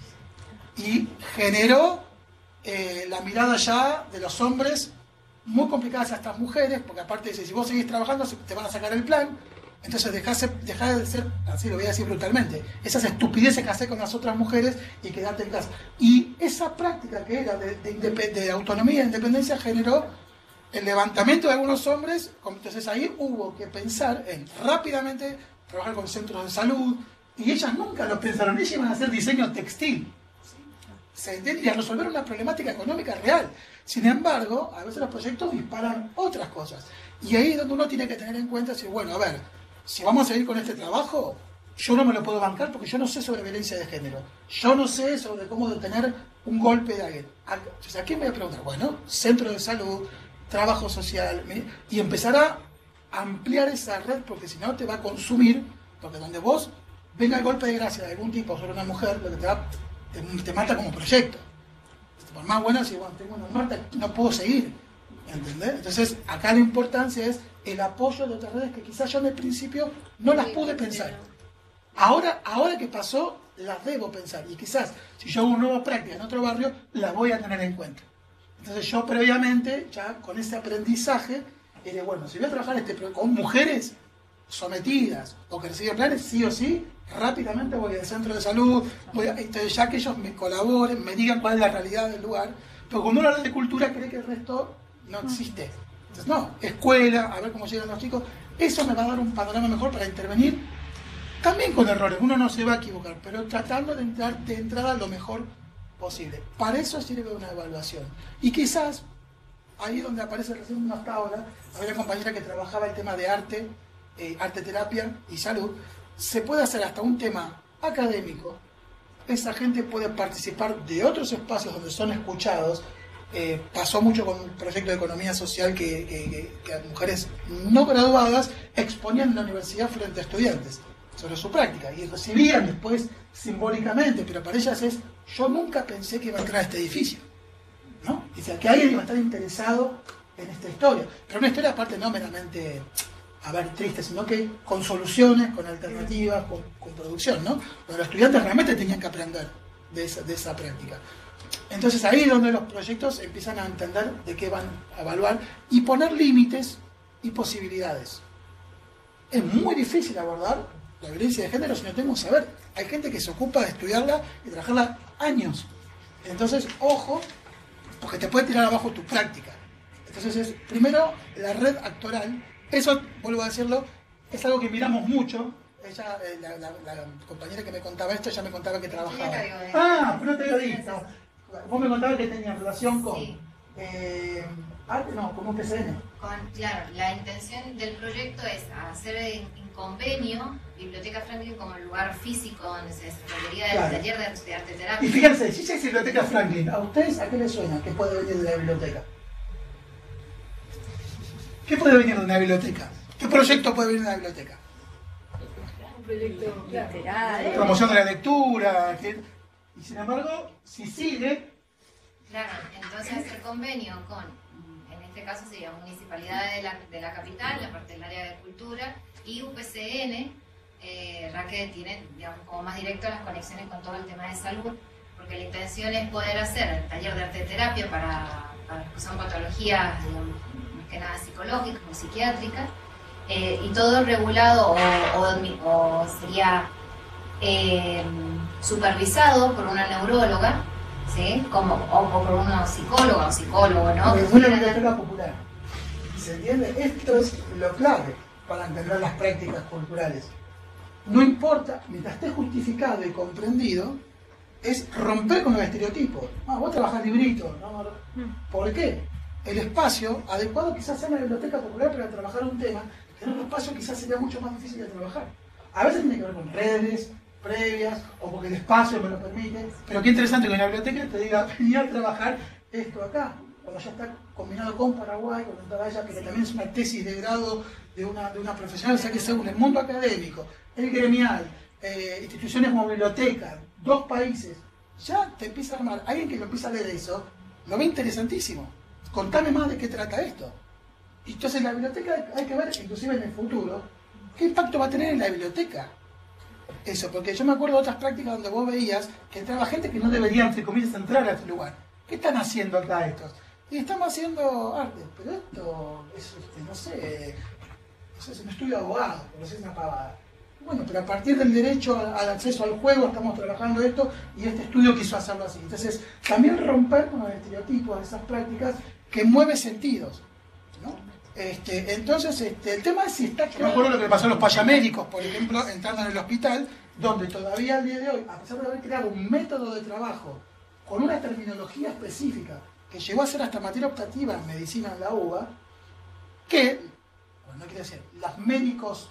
Y generó eh, la mirada ya de los hombres muy complicadas a estas mujeres, porque aparte dice, si vos seguís trabajando te van a sacar el plan, entonces dejás, dejás de ser, así lo voy a decir brutalmente, esas estupideces que hacés con las otras mujeres y quedarte en casa. Y esa práctica que era de, de, de autonomía e independencia generó el levantamiento de algunos hombres, entonces ahí hubo que pensar en rápidamente trabajar con centros de salud, y ellas nunca lo pensaron, ellas iban a hacer diseño textil. Se entiende, y a resolver una problemática económica real. Sin embargo, a veces los proyectos disparan otras cosas. Y ahí es donde uno tiene que tener en cuenta, decir, bueno, a ver, si vamos a seguir con este trabajo, yo no me lo puedo bancar porque yo no sé sobre violencia de género. Yo no sé sobre cómo detener un golpe de alguien. Entonces, ¿a quién me voy a preguntar? Bueno, centro de salud, trabajo social, y empezar a ampliar esa red, porque si no te va a consumir, porque donde vos venga el golpe de gracia de algún tipo sobre una mujer, lo que te va Te, te mata como proyecto. Por más bueno, si bueno, tengo una muerte, no puedo seguir. ¿Entendés? Entonces, acá la importancia es el apoyo de otras redes que quizás yo en el principio no las pude pensar. Ahora, ahora que pasó, las debo pensar. Y quizás, si yo hago una nueva práctica en otro barrio, las voy a tener en cuenta. Entonces, yo previamente, ya con ese aprendizaje, diré, bueno, si voy a trabajar este con mujeres sometidas o que reciben planes, sí o sí, rápidamente voy al centro de salud, voy a, entonces ya que ellos me colaboren, me digan cuál es la realidad del lugar, pero cuando uno habla de cultura cree que el resto no existe. Entonces, no, escuela, a ver cómo llegan los chicos, eso me va a dar un panorama mejor para intervenir, también con errores, uno no se va a equivocar, pero tratando de entrar de entrada lo mejor posible. Para eso sirve una evaluación. Y quizás, ahí donde aparece recién una tabla, había una compañera que trabajaba el tema de arte, eh, arte terapia y salud, se puede hacer hasta un tema académico, esa gente puede participar de otros espacios donde son escuchados. Eh, pasó mucho con un proyecto de economía social que, que, que a mujeres no graduadas exponían en la universidad frente a estudiantes sobre su práctica y recibían después simbólicamente, pero para ellas es, yo nunca pensé que iba a entrar a este edificio, ¿no? Dice, que alguien iba a estar interesado en esta historia, pero una historia aparte no meramente a ver, triste, sino que con soluciones, con alternativas, con, con producción, ¿no? Pero los estudiantes realmente tenían que aprender de esa, de esa práctica. Entonces ahí es donde los proyectos empiezan a entender de qué van a evaluar y poner límites y posibilidades. Es muy difícil abordar la violencia de género si no tengo un saber. Hay gente que se ocupa de estudiarla y trabajarla años. Entonces, ojo, porque te puede tirar abajo tu práctica. Entonces es, primero, la red actoral. Eso, vuelvo a decirlo, es algo que miramos mucho. Ella, eh, la, la, la compañera que me contaba esto, ella me contaba que trabajaba. Ah, pero no te lo dije. Vos me contabas que tenía relación con... Sí. Eh, arte, no, con un P C N. Con, claro, la intención del proyecto es hacer en, en convenio Biblioteca Franklin como lugar físico donde se desarrollaría el claro. taller de, de arte terapia. Y fíjense, si es Biblioteca Franklin, ¿a ustedes a qué les suena que puede venir de la biblioteca? ¿Qué puede venir de una biblioteca? ¿Qué proyecto puede venir de la biblioteca? Un proyecto literario. Promoción de la lectura. Que, y sin embargo, si sigue... Claro, entonces hacer convenio con, en este caso sería Municipalidad de la, de la Capital, la parte del área de cultura, y U P C N, eh, ya que tiene, digamos, como más directo las conexiones con todo el tema de salud, porque la intención es poder hacer el taller de arte terapia para, para los que son patologías, digamos, más que nada psicológicas o psiquiátricas, eh, y todo regulado o, o, o sería eh, supervisado por una neuróloga, ¿sí? Como, o, o por una psicóloga o psicólogo, ¿no? Porque es una biblioteca popular. ¿Se entiende? Esto es lo clave para entender las prácticas culturales. No importa, mientras esté justificado y comprendido, es romper con los estereotipos. Ah, vos trabajás librito, ¿no? ¿Por qué? El espacio adecuado quizás sea una biblioteca popular para trabajar un tema, que en otro espacio quizás sería mucho más difícil de trabajar. A veces tiene que ver con redes previas, o porque el espacio me lo permite, pero qué interesante que en la biblioteca te diga, venía a trabajar esto acá, cuando ya está combinado con Paraguay, cuando estaba ella, que también es una tesis de grado de una, de una profesional, o sea que según el mundo académico, el gremial, eh, instituciones como bibliotecas, dos países, ya te empieza a armar, alguien que lo empieza a leer eso, lo ve interesantísimo. Contame más de qué trata esto. Y entonces la biblioteca hay que ver, inclusive en el futuro, qué impacto va a tener en la biblioteca. Eso, porque yo me acuerdo de otras prácticas donde vos veías que entraba gente que no debería, entre comillas, entrar a este lugar. ¿Qué están haciendo acá estos? Y estamos haciendo arte, pero esto es, este, no sé, eso es un estudio de abogado, por decir una pavada. Bueno, pero a partir del derecho al, al acceso al juego estamos trabajando esto y este estudio quiso hacerlo así. Entonces, también romper con los estereotipos de esas prácticas que mueve sentidos, ¿no? Este, entonces, este, el tema es si está... Yo me acuerdo lo que le pasó a los payamédicos, por ejemplo, entrando en el hospital, donde todavía al día de hoy, a pesar de haber creado un método de trabajo con una terminología específica, que llegó a ser hasta materia optativa en medicina en la U B A, que, bueno, no quiero decir, los médicos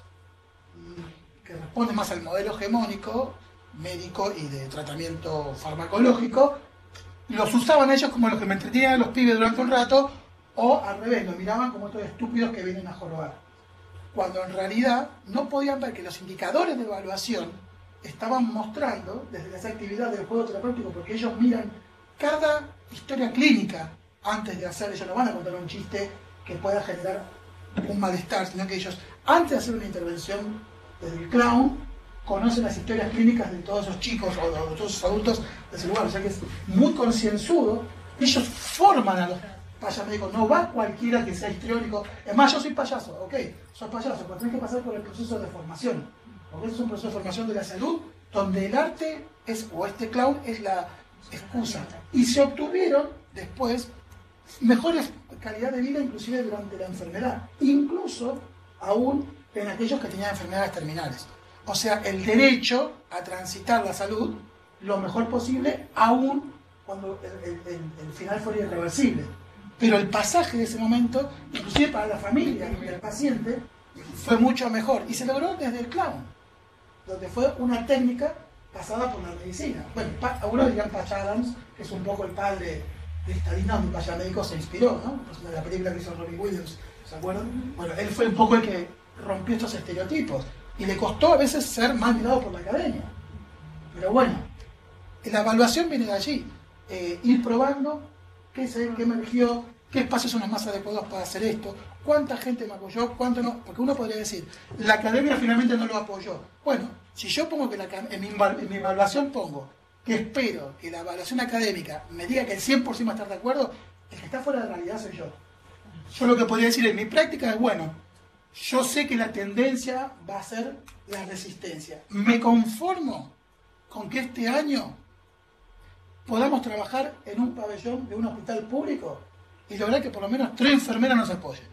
que responden más al modelo hegemónico, médico y de tratamiento farmacológico, los usaban ellos como los que me entretenían a los pibes durante un rato, o al revés, los miraban como estos estúpidos que vienen a jorobar. Cuando en realidad no podían ver que los indicadores de evaluación estaban mostrando, desde esa actividad del juego terapéutico, porque ellos miran cada historia clínica antes de hacer, ellos no van a contar un chiste que pueda generar un malestar, sino que ellos, antes de hacer una intervención desde el clown, conocen las historias clínicas de todos esos chicos o de todos esos adultos de ese lugar, o sea que es muy concienzudo. Ellos forman a los payamédicos, no va cualquiera que sea histriónico. Es más, yo soy payaso, ok, soy payaso, pero tenés que pasar por el proceso de formación, porque eso es un proceso de formación de la salud, donde el arte es, o este clown es la excusa. Y se obtuvieron después mejores calidad de vida, inclusive durante la enfermedad, incluso aún en aquellos que tenían enfermedades terminales. O sea, el derecho a transitar la salud lo mejor posible, aún cuando el, el, el, el final fuera irreversible. Pero el pasaje de ese momento, inclusive para la familia y el paciente, fue mucho mejor. Y se logró desde el clown, donde fue una técnica pasada por la medicina. Bueno, algunos dirían Patch Adams, que es un poco el padre de esta línea donde el payamédico se inspiró, ¿no? De la película que hizo Robin Williams, ¿se acuerdan? Bueno, él fue un poco el que rompió estos estereotipos. Y le costó a veces ser mal mirado por la academia. Pero bueno, la evaluación viene de allí. Eh, ir probando qué, se, qué emergió, qué espacios son los más adecuados para hacer esto, cuánta gente me apoyó, cuánto no. Porque uno podría decir, la academia finalmente no lo apoyó. Bueno, si yo pongo que la, en, mi, en mi evaluación pongo que espero que la evaluación académica me diga que el cien por ciento va a estar de acuerdo, el que está fuera de realidad soy yo. Yo lo que podría decir en mi práctica es, bueno, yo sé que la tendencia va a ser la resistencia. Me conformo con que este año podamos trabajar en un pabellón de un hospital público y lograr que por lo menos tres enfermeras nos apoyen.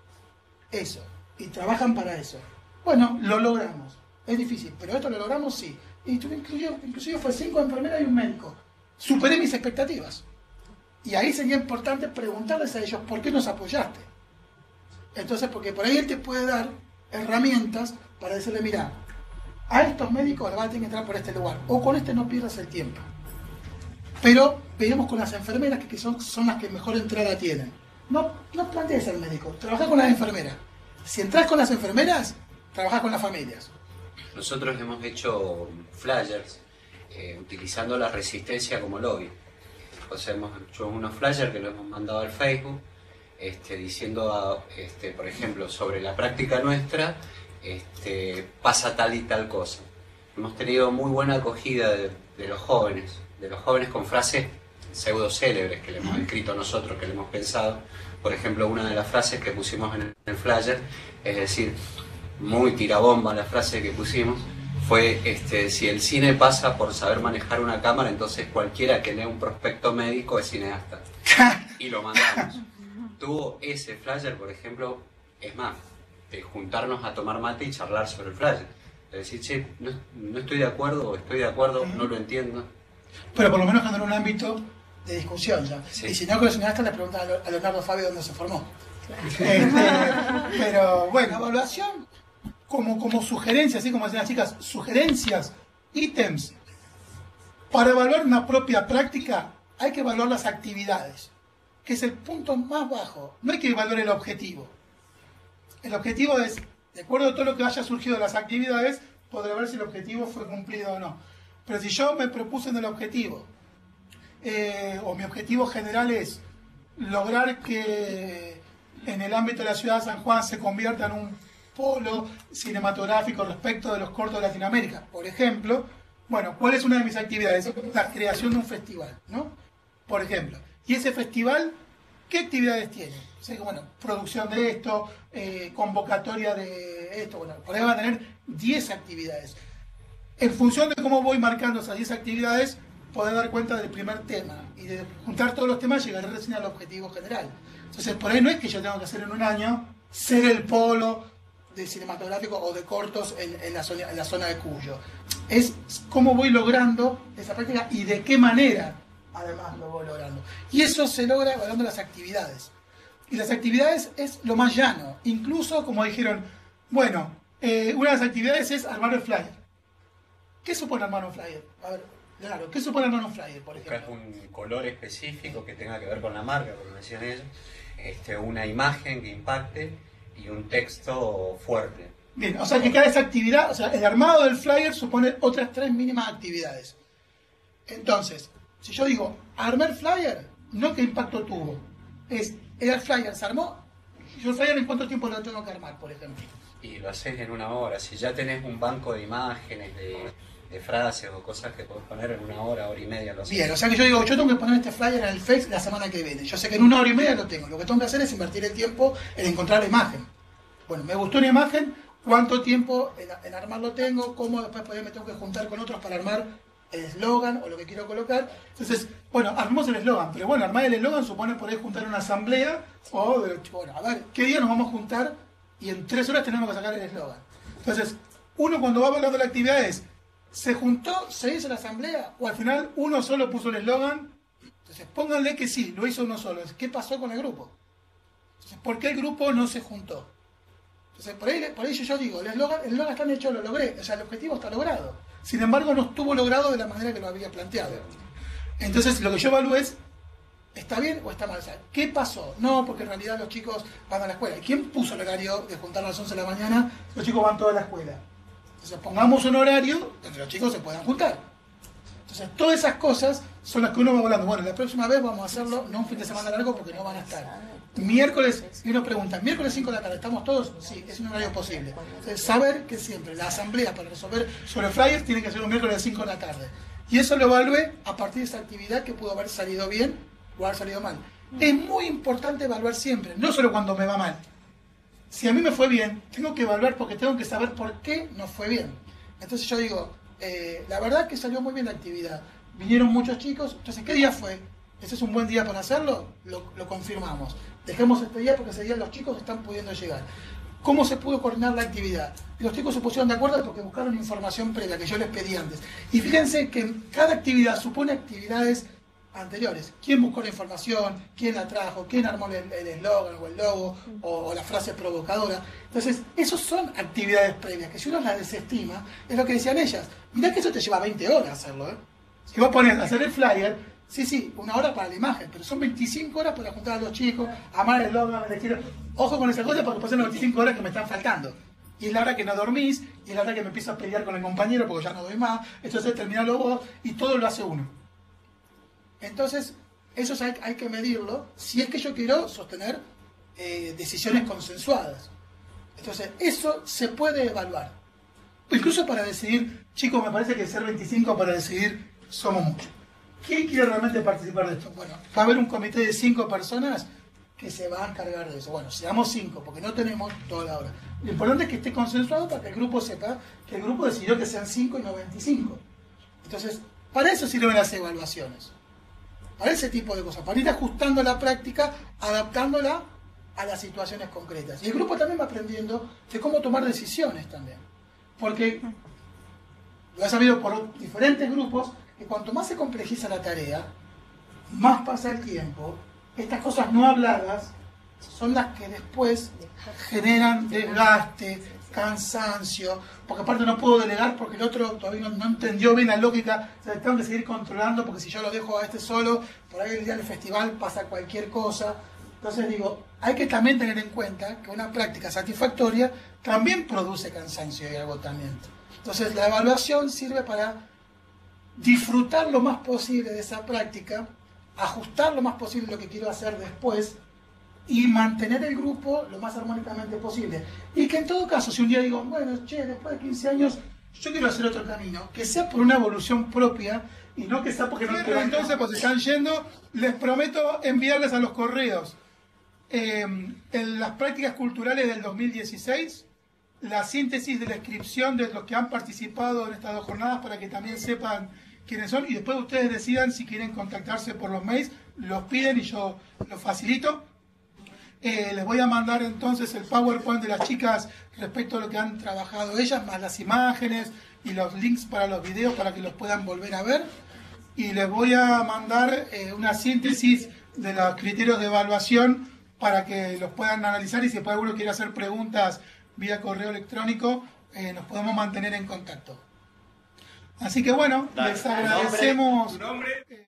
Eso. Y trabajan para eso. Bueno, lo logramos. Es difícil, pero esto lo logramos, sí. Y inclusive, inclusive fue cinco enfermeras y un médico. Superé mis expectativas. Y ahí sería importante preguntarles a ellos por qué nos apoyaste. Entonces, porque por ahí él te puede dar herramientas para decirle, mira, a estos médicos les van a tener que entrar por este lugar, o con este no pierdas el tiempo. Pero veremos con las enfermeras, que son, son las que mejor entrada tienen. No, no plantees al médico, trabajá con las enfermeras. Si entras con las enfermeras, trabajás con las familias. Nosotros hemos hecho flyers eh, utilizando la resistencia como lobby. O sea, hemos hecho unos flyers que los hemos mandado al Facebook este, diciendo, a, este, por ejemplo, sobre la práctica nuestra, este, pasa tal y tal cosa. Hemos tenido muy buena acogida de, de los jóvenes, de los jóvenes con frases pseudo célebres que le hemos escrito nosotros, que le hemos pensado. Por ejemplo, una de las frases que pusimos en el flyer, es decir, muy tirabomba la frase que pusimos, fue, este, si el cine pasa por saber manejar una cámara, entonces cualquiera que lea un prospecto médico es cineasta. Y lo mandamos. Tuvo ese flyer, por ejemplo, es más, de juntarnos a tomar mate y charlar sobre el flyer. De decir, che, no, no estoy de acuerdo, o estoy de acuerdo, no lo entiendo. Pero por lo menos generó un ámbito de discusión ya. Sí. Y si no, que los cineastas le preguntan a Leonardo Fabio dónde se formó. Este, pero bueno, evaluación como, como sugerencias, así como decían las chicas, sugerencias, ítems. Para evaluar una propia práctica hay que evaluar las actividades, que es el punto más bajo. No hay que evaluar el objetivo. El objetivo es, de acuerdo a todo lo que haya surgido de las actividades, podré ver si el objetivo fue cumplido o no. Pero si yo me propuse en el objetivo, eh, o mi objetivo general es lograr que en el ámbito de la ciudad de San Juan se convierta en un polo cinematográfico respecto de los cortos de Latinoamérica, por ejemplo, bueno, ¿cuál es una de mis actividades? La creación de un festival, ¿no? Por ejemplo. Y ese festival, ¿qué actividades tiene? O sea, bueno, producción de esto, eh, convocatoria de esto, bueno, por ahí van a tener diez actividades. En función de cómo voy marcando esas diez actividades, poder dar cuenta del primer tema. Y de juntar todos los temas, llegaré recién al objetivo general. Entonces, por ahí no es que yo tenga que hacer en un año, ser el polo de cinematográfico o de cortos en, en, la, zona, en la zona de Cuyo. Es cómo voy logrando esa práctica y de qué manera, además, lo voy logrando. Y eso se logra evaluando las actividades. Y las actividades es lo más llano. Incluso, como dijeron, bueno, eh, una de las actividades es armar el flyer. ¿Qué supone armar un flyer? A ver, claro, ¿qué supone armar un flyer, por ejemplo? Buscar un color específico que tenga que ver con la marca, como decían ellos, este, una imagen que impacte y un texto fuerte. Bien, o sea que cada esa actividad, o sea, el armado del flyer supone otras tres mínimas actividades. Entonces, si yo digo, armar flyer, no qué impacto tuvo, es, el flyer se armó, yo el flyer en cuánto tiempo lo tengo que armar, por ejemplo. Y lo haces en una hora, si ya tenés un banco de imágenes, de, de frases o cosas que podés poner en una hora, hora y media, lo haces. Bien, o sea que yo digo, yo tengo que poner este flyer en el Face la semana que viene, yo sé que en una hora y media lo tengo, lo que tengo que hacer es invertir el tiempo en encontrar la imagen. Bueno, me gustó una imagen, ¿cuánto tiempo en, en armarlo tengo? ¿Cómo después me tengo que juntar con otros para armar el eslogan o lo que quiero colocar? Entonces, bueno, armemos el eslogan, pero bueno, armar el eslogan supone por ahí juntar una asamblea o, de, bueno, a ver, ¿qué día nos vamos a juntar? Y en tres horas tenemos que sacar el eslogan. Entonces, uno cuando va hablando de la actividad es, ¿se juntó, se hizo la asamblea? O al final uno solo puso el eslogan. Entonces, pónganle que sí, lo hizo uno solo. ¿Qué pasó con el grupo? Entonces, ¿por qué el grupo no se juntó? Entonces, por ahí, por ahí yo digo, el eslogan, el eslogan está hecho, lo logré. O sea, el objetivo está logrado. Sin embargo, no estuvo logrado de la manera que lo había planteado. Entonces, lo que yo evalúo es, ¿está bien o está mal? O sea, ¿qué pasó? No, porque en realidad los chicos van a la escuela. ¿Y quién puso el horario de juntar a las once de la mañana? Los chicos van toda la escuela. Entonces, pongamos un horario donde los chicos se puedan juntar. Entonces, todas esas cosas son las que uno va hablando. Bueno, la próxima vez vamos a hacerlo, no un fin de semana largo porque no van a estar. Miércoles, y uno pregunta, ¿miércoles cinco de la tarde estamos todos? Sí, es un horario posible. Entonces, saber que siempre la asamblea para resolver sobre flyers tiene que ser un miércoles cinco de la tarde. Y eso lo evalúe a partir de esa actividad que pudo haber salido bien o haber salido mal. Es muy importante evaluar siempre, no solo cuando me va mal. Si a mí me fue bien, tengo que evaluar porque tengo que saber por qué no fue bien. Entonces yo digo, eh, la verdad que salió muy bien la actividad. Vinieron muchos chicos, entonces ¿qué día fue? ¿Ese es un buen día para hacerlo? Lo, lo confirmamos. Dejemos este día porque ese día los chicos están pudiendo llegar. ¿Cómo se pudo coordinar la actividad? Los chicos se pusieron de acuerdo porque buscaron información previa que yo les pedí antes. Y fíjense que cada actividad supone actividades anteriores. ¿Quién buscó la información? ¿Quién la trajo? ¿Quién armó el eslogan o el logo o, o la frase provocadora? Entonces, esos son actividades previas que si uno las desestima, es lo que decían ellas. Mirá que eso te lleva veinte horas hacerlo, ¿eh? Si vos pones a hacer el flyer, sí, sí, una hora para la imagen, pero son veinticinco horas para juntar a los chicos, amar el eslogan, elegir. Ojo con esa cosa porque pasan las veinticinco horas que me están faltando. Y es la hora que no dormís, y es la hora que me empiezo a pelear con el compañero porque ya no doy más, entonces terminalo vos, y todo lo hace uno. Entonces, eso hay, hay que medirlo si es que yo quiero sostener eh, decisiones consensuadas. Entonces, eso se puede evaluar. Incluso para decidir, chicos, me parece que ser veinticinco para decidir somos muchos. ¿Quién quiere realmente participar de esto? Bueno, va a haber un comité de cinco personas que se va a encargar de eso. Bueno, seamos cinco, porque no tenemos toda la hora. Lo importante es que esté consensuado para que el grupo sepa que el grupo decidió que sean cinco y no veinticinco. Entonces, para eso sirven las evaluaciones. Para ese tipo de cosas, para ir ajustando la práctica, adaptándola a las situaciones concretas. Y el grupo también va aprendiendo de cómo tomar decisiones también. Porque lo he sabido por diferentes grupos, que cuanto más se complejiza la tarea, más pasa el tiempo, estas cosas no habladas son las que después generan desgaste, cansancio, porque aparte no puedo delegar porque el otro todavía no, no entendió bien la lógica, o sea, tengo que seguir controlando porque si yo lo dejo a este solo, por ahí el día del festival pasa cualquier cosa. Entonces digo, hay que también tener en cuenta que una práctica satisfactoria también produce cansancio y agotamiento. Entonces la evaluación sirve para disfrutar lo más posible de esa práctica, ajustar lo más posible lo que quiero hacer después y mantener el grupo lo más armónicamente posible. Y que en todo caso, si un día digo, bueno, che, después de quince años, yo quiero hacer otro camino, que sea por una evolución propia y no que sea porque no quiero. Entonces, pues están yendo, les prometo enviarles a los correos eh, en las prácticas culturales del dos mil dieciséis, la síntesis de la inscripción de los que han participado en estas dos jornadas para que también sepan quiénes son y después ustedes decidan si quieren contactarse por los mails, los piden y yo los facilito. Eh, les voy a mandar entonces el PowerPoint de las chicas respecto a lo que han trabajado ellas, más las imágenes y los links para los videos para que los puedan volver a ver. Y les voy a mandar eh, una síntesis de los criterios de evaluación para que los puedan analizar y si después alguno quiere hacer preguntas vía correo electrónico, eh, nos podemos mantener en contacto. Así que bueno, Dale. les agradecemos. ¿Tu nombre? ¿Tu nombre?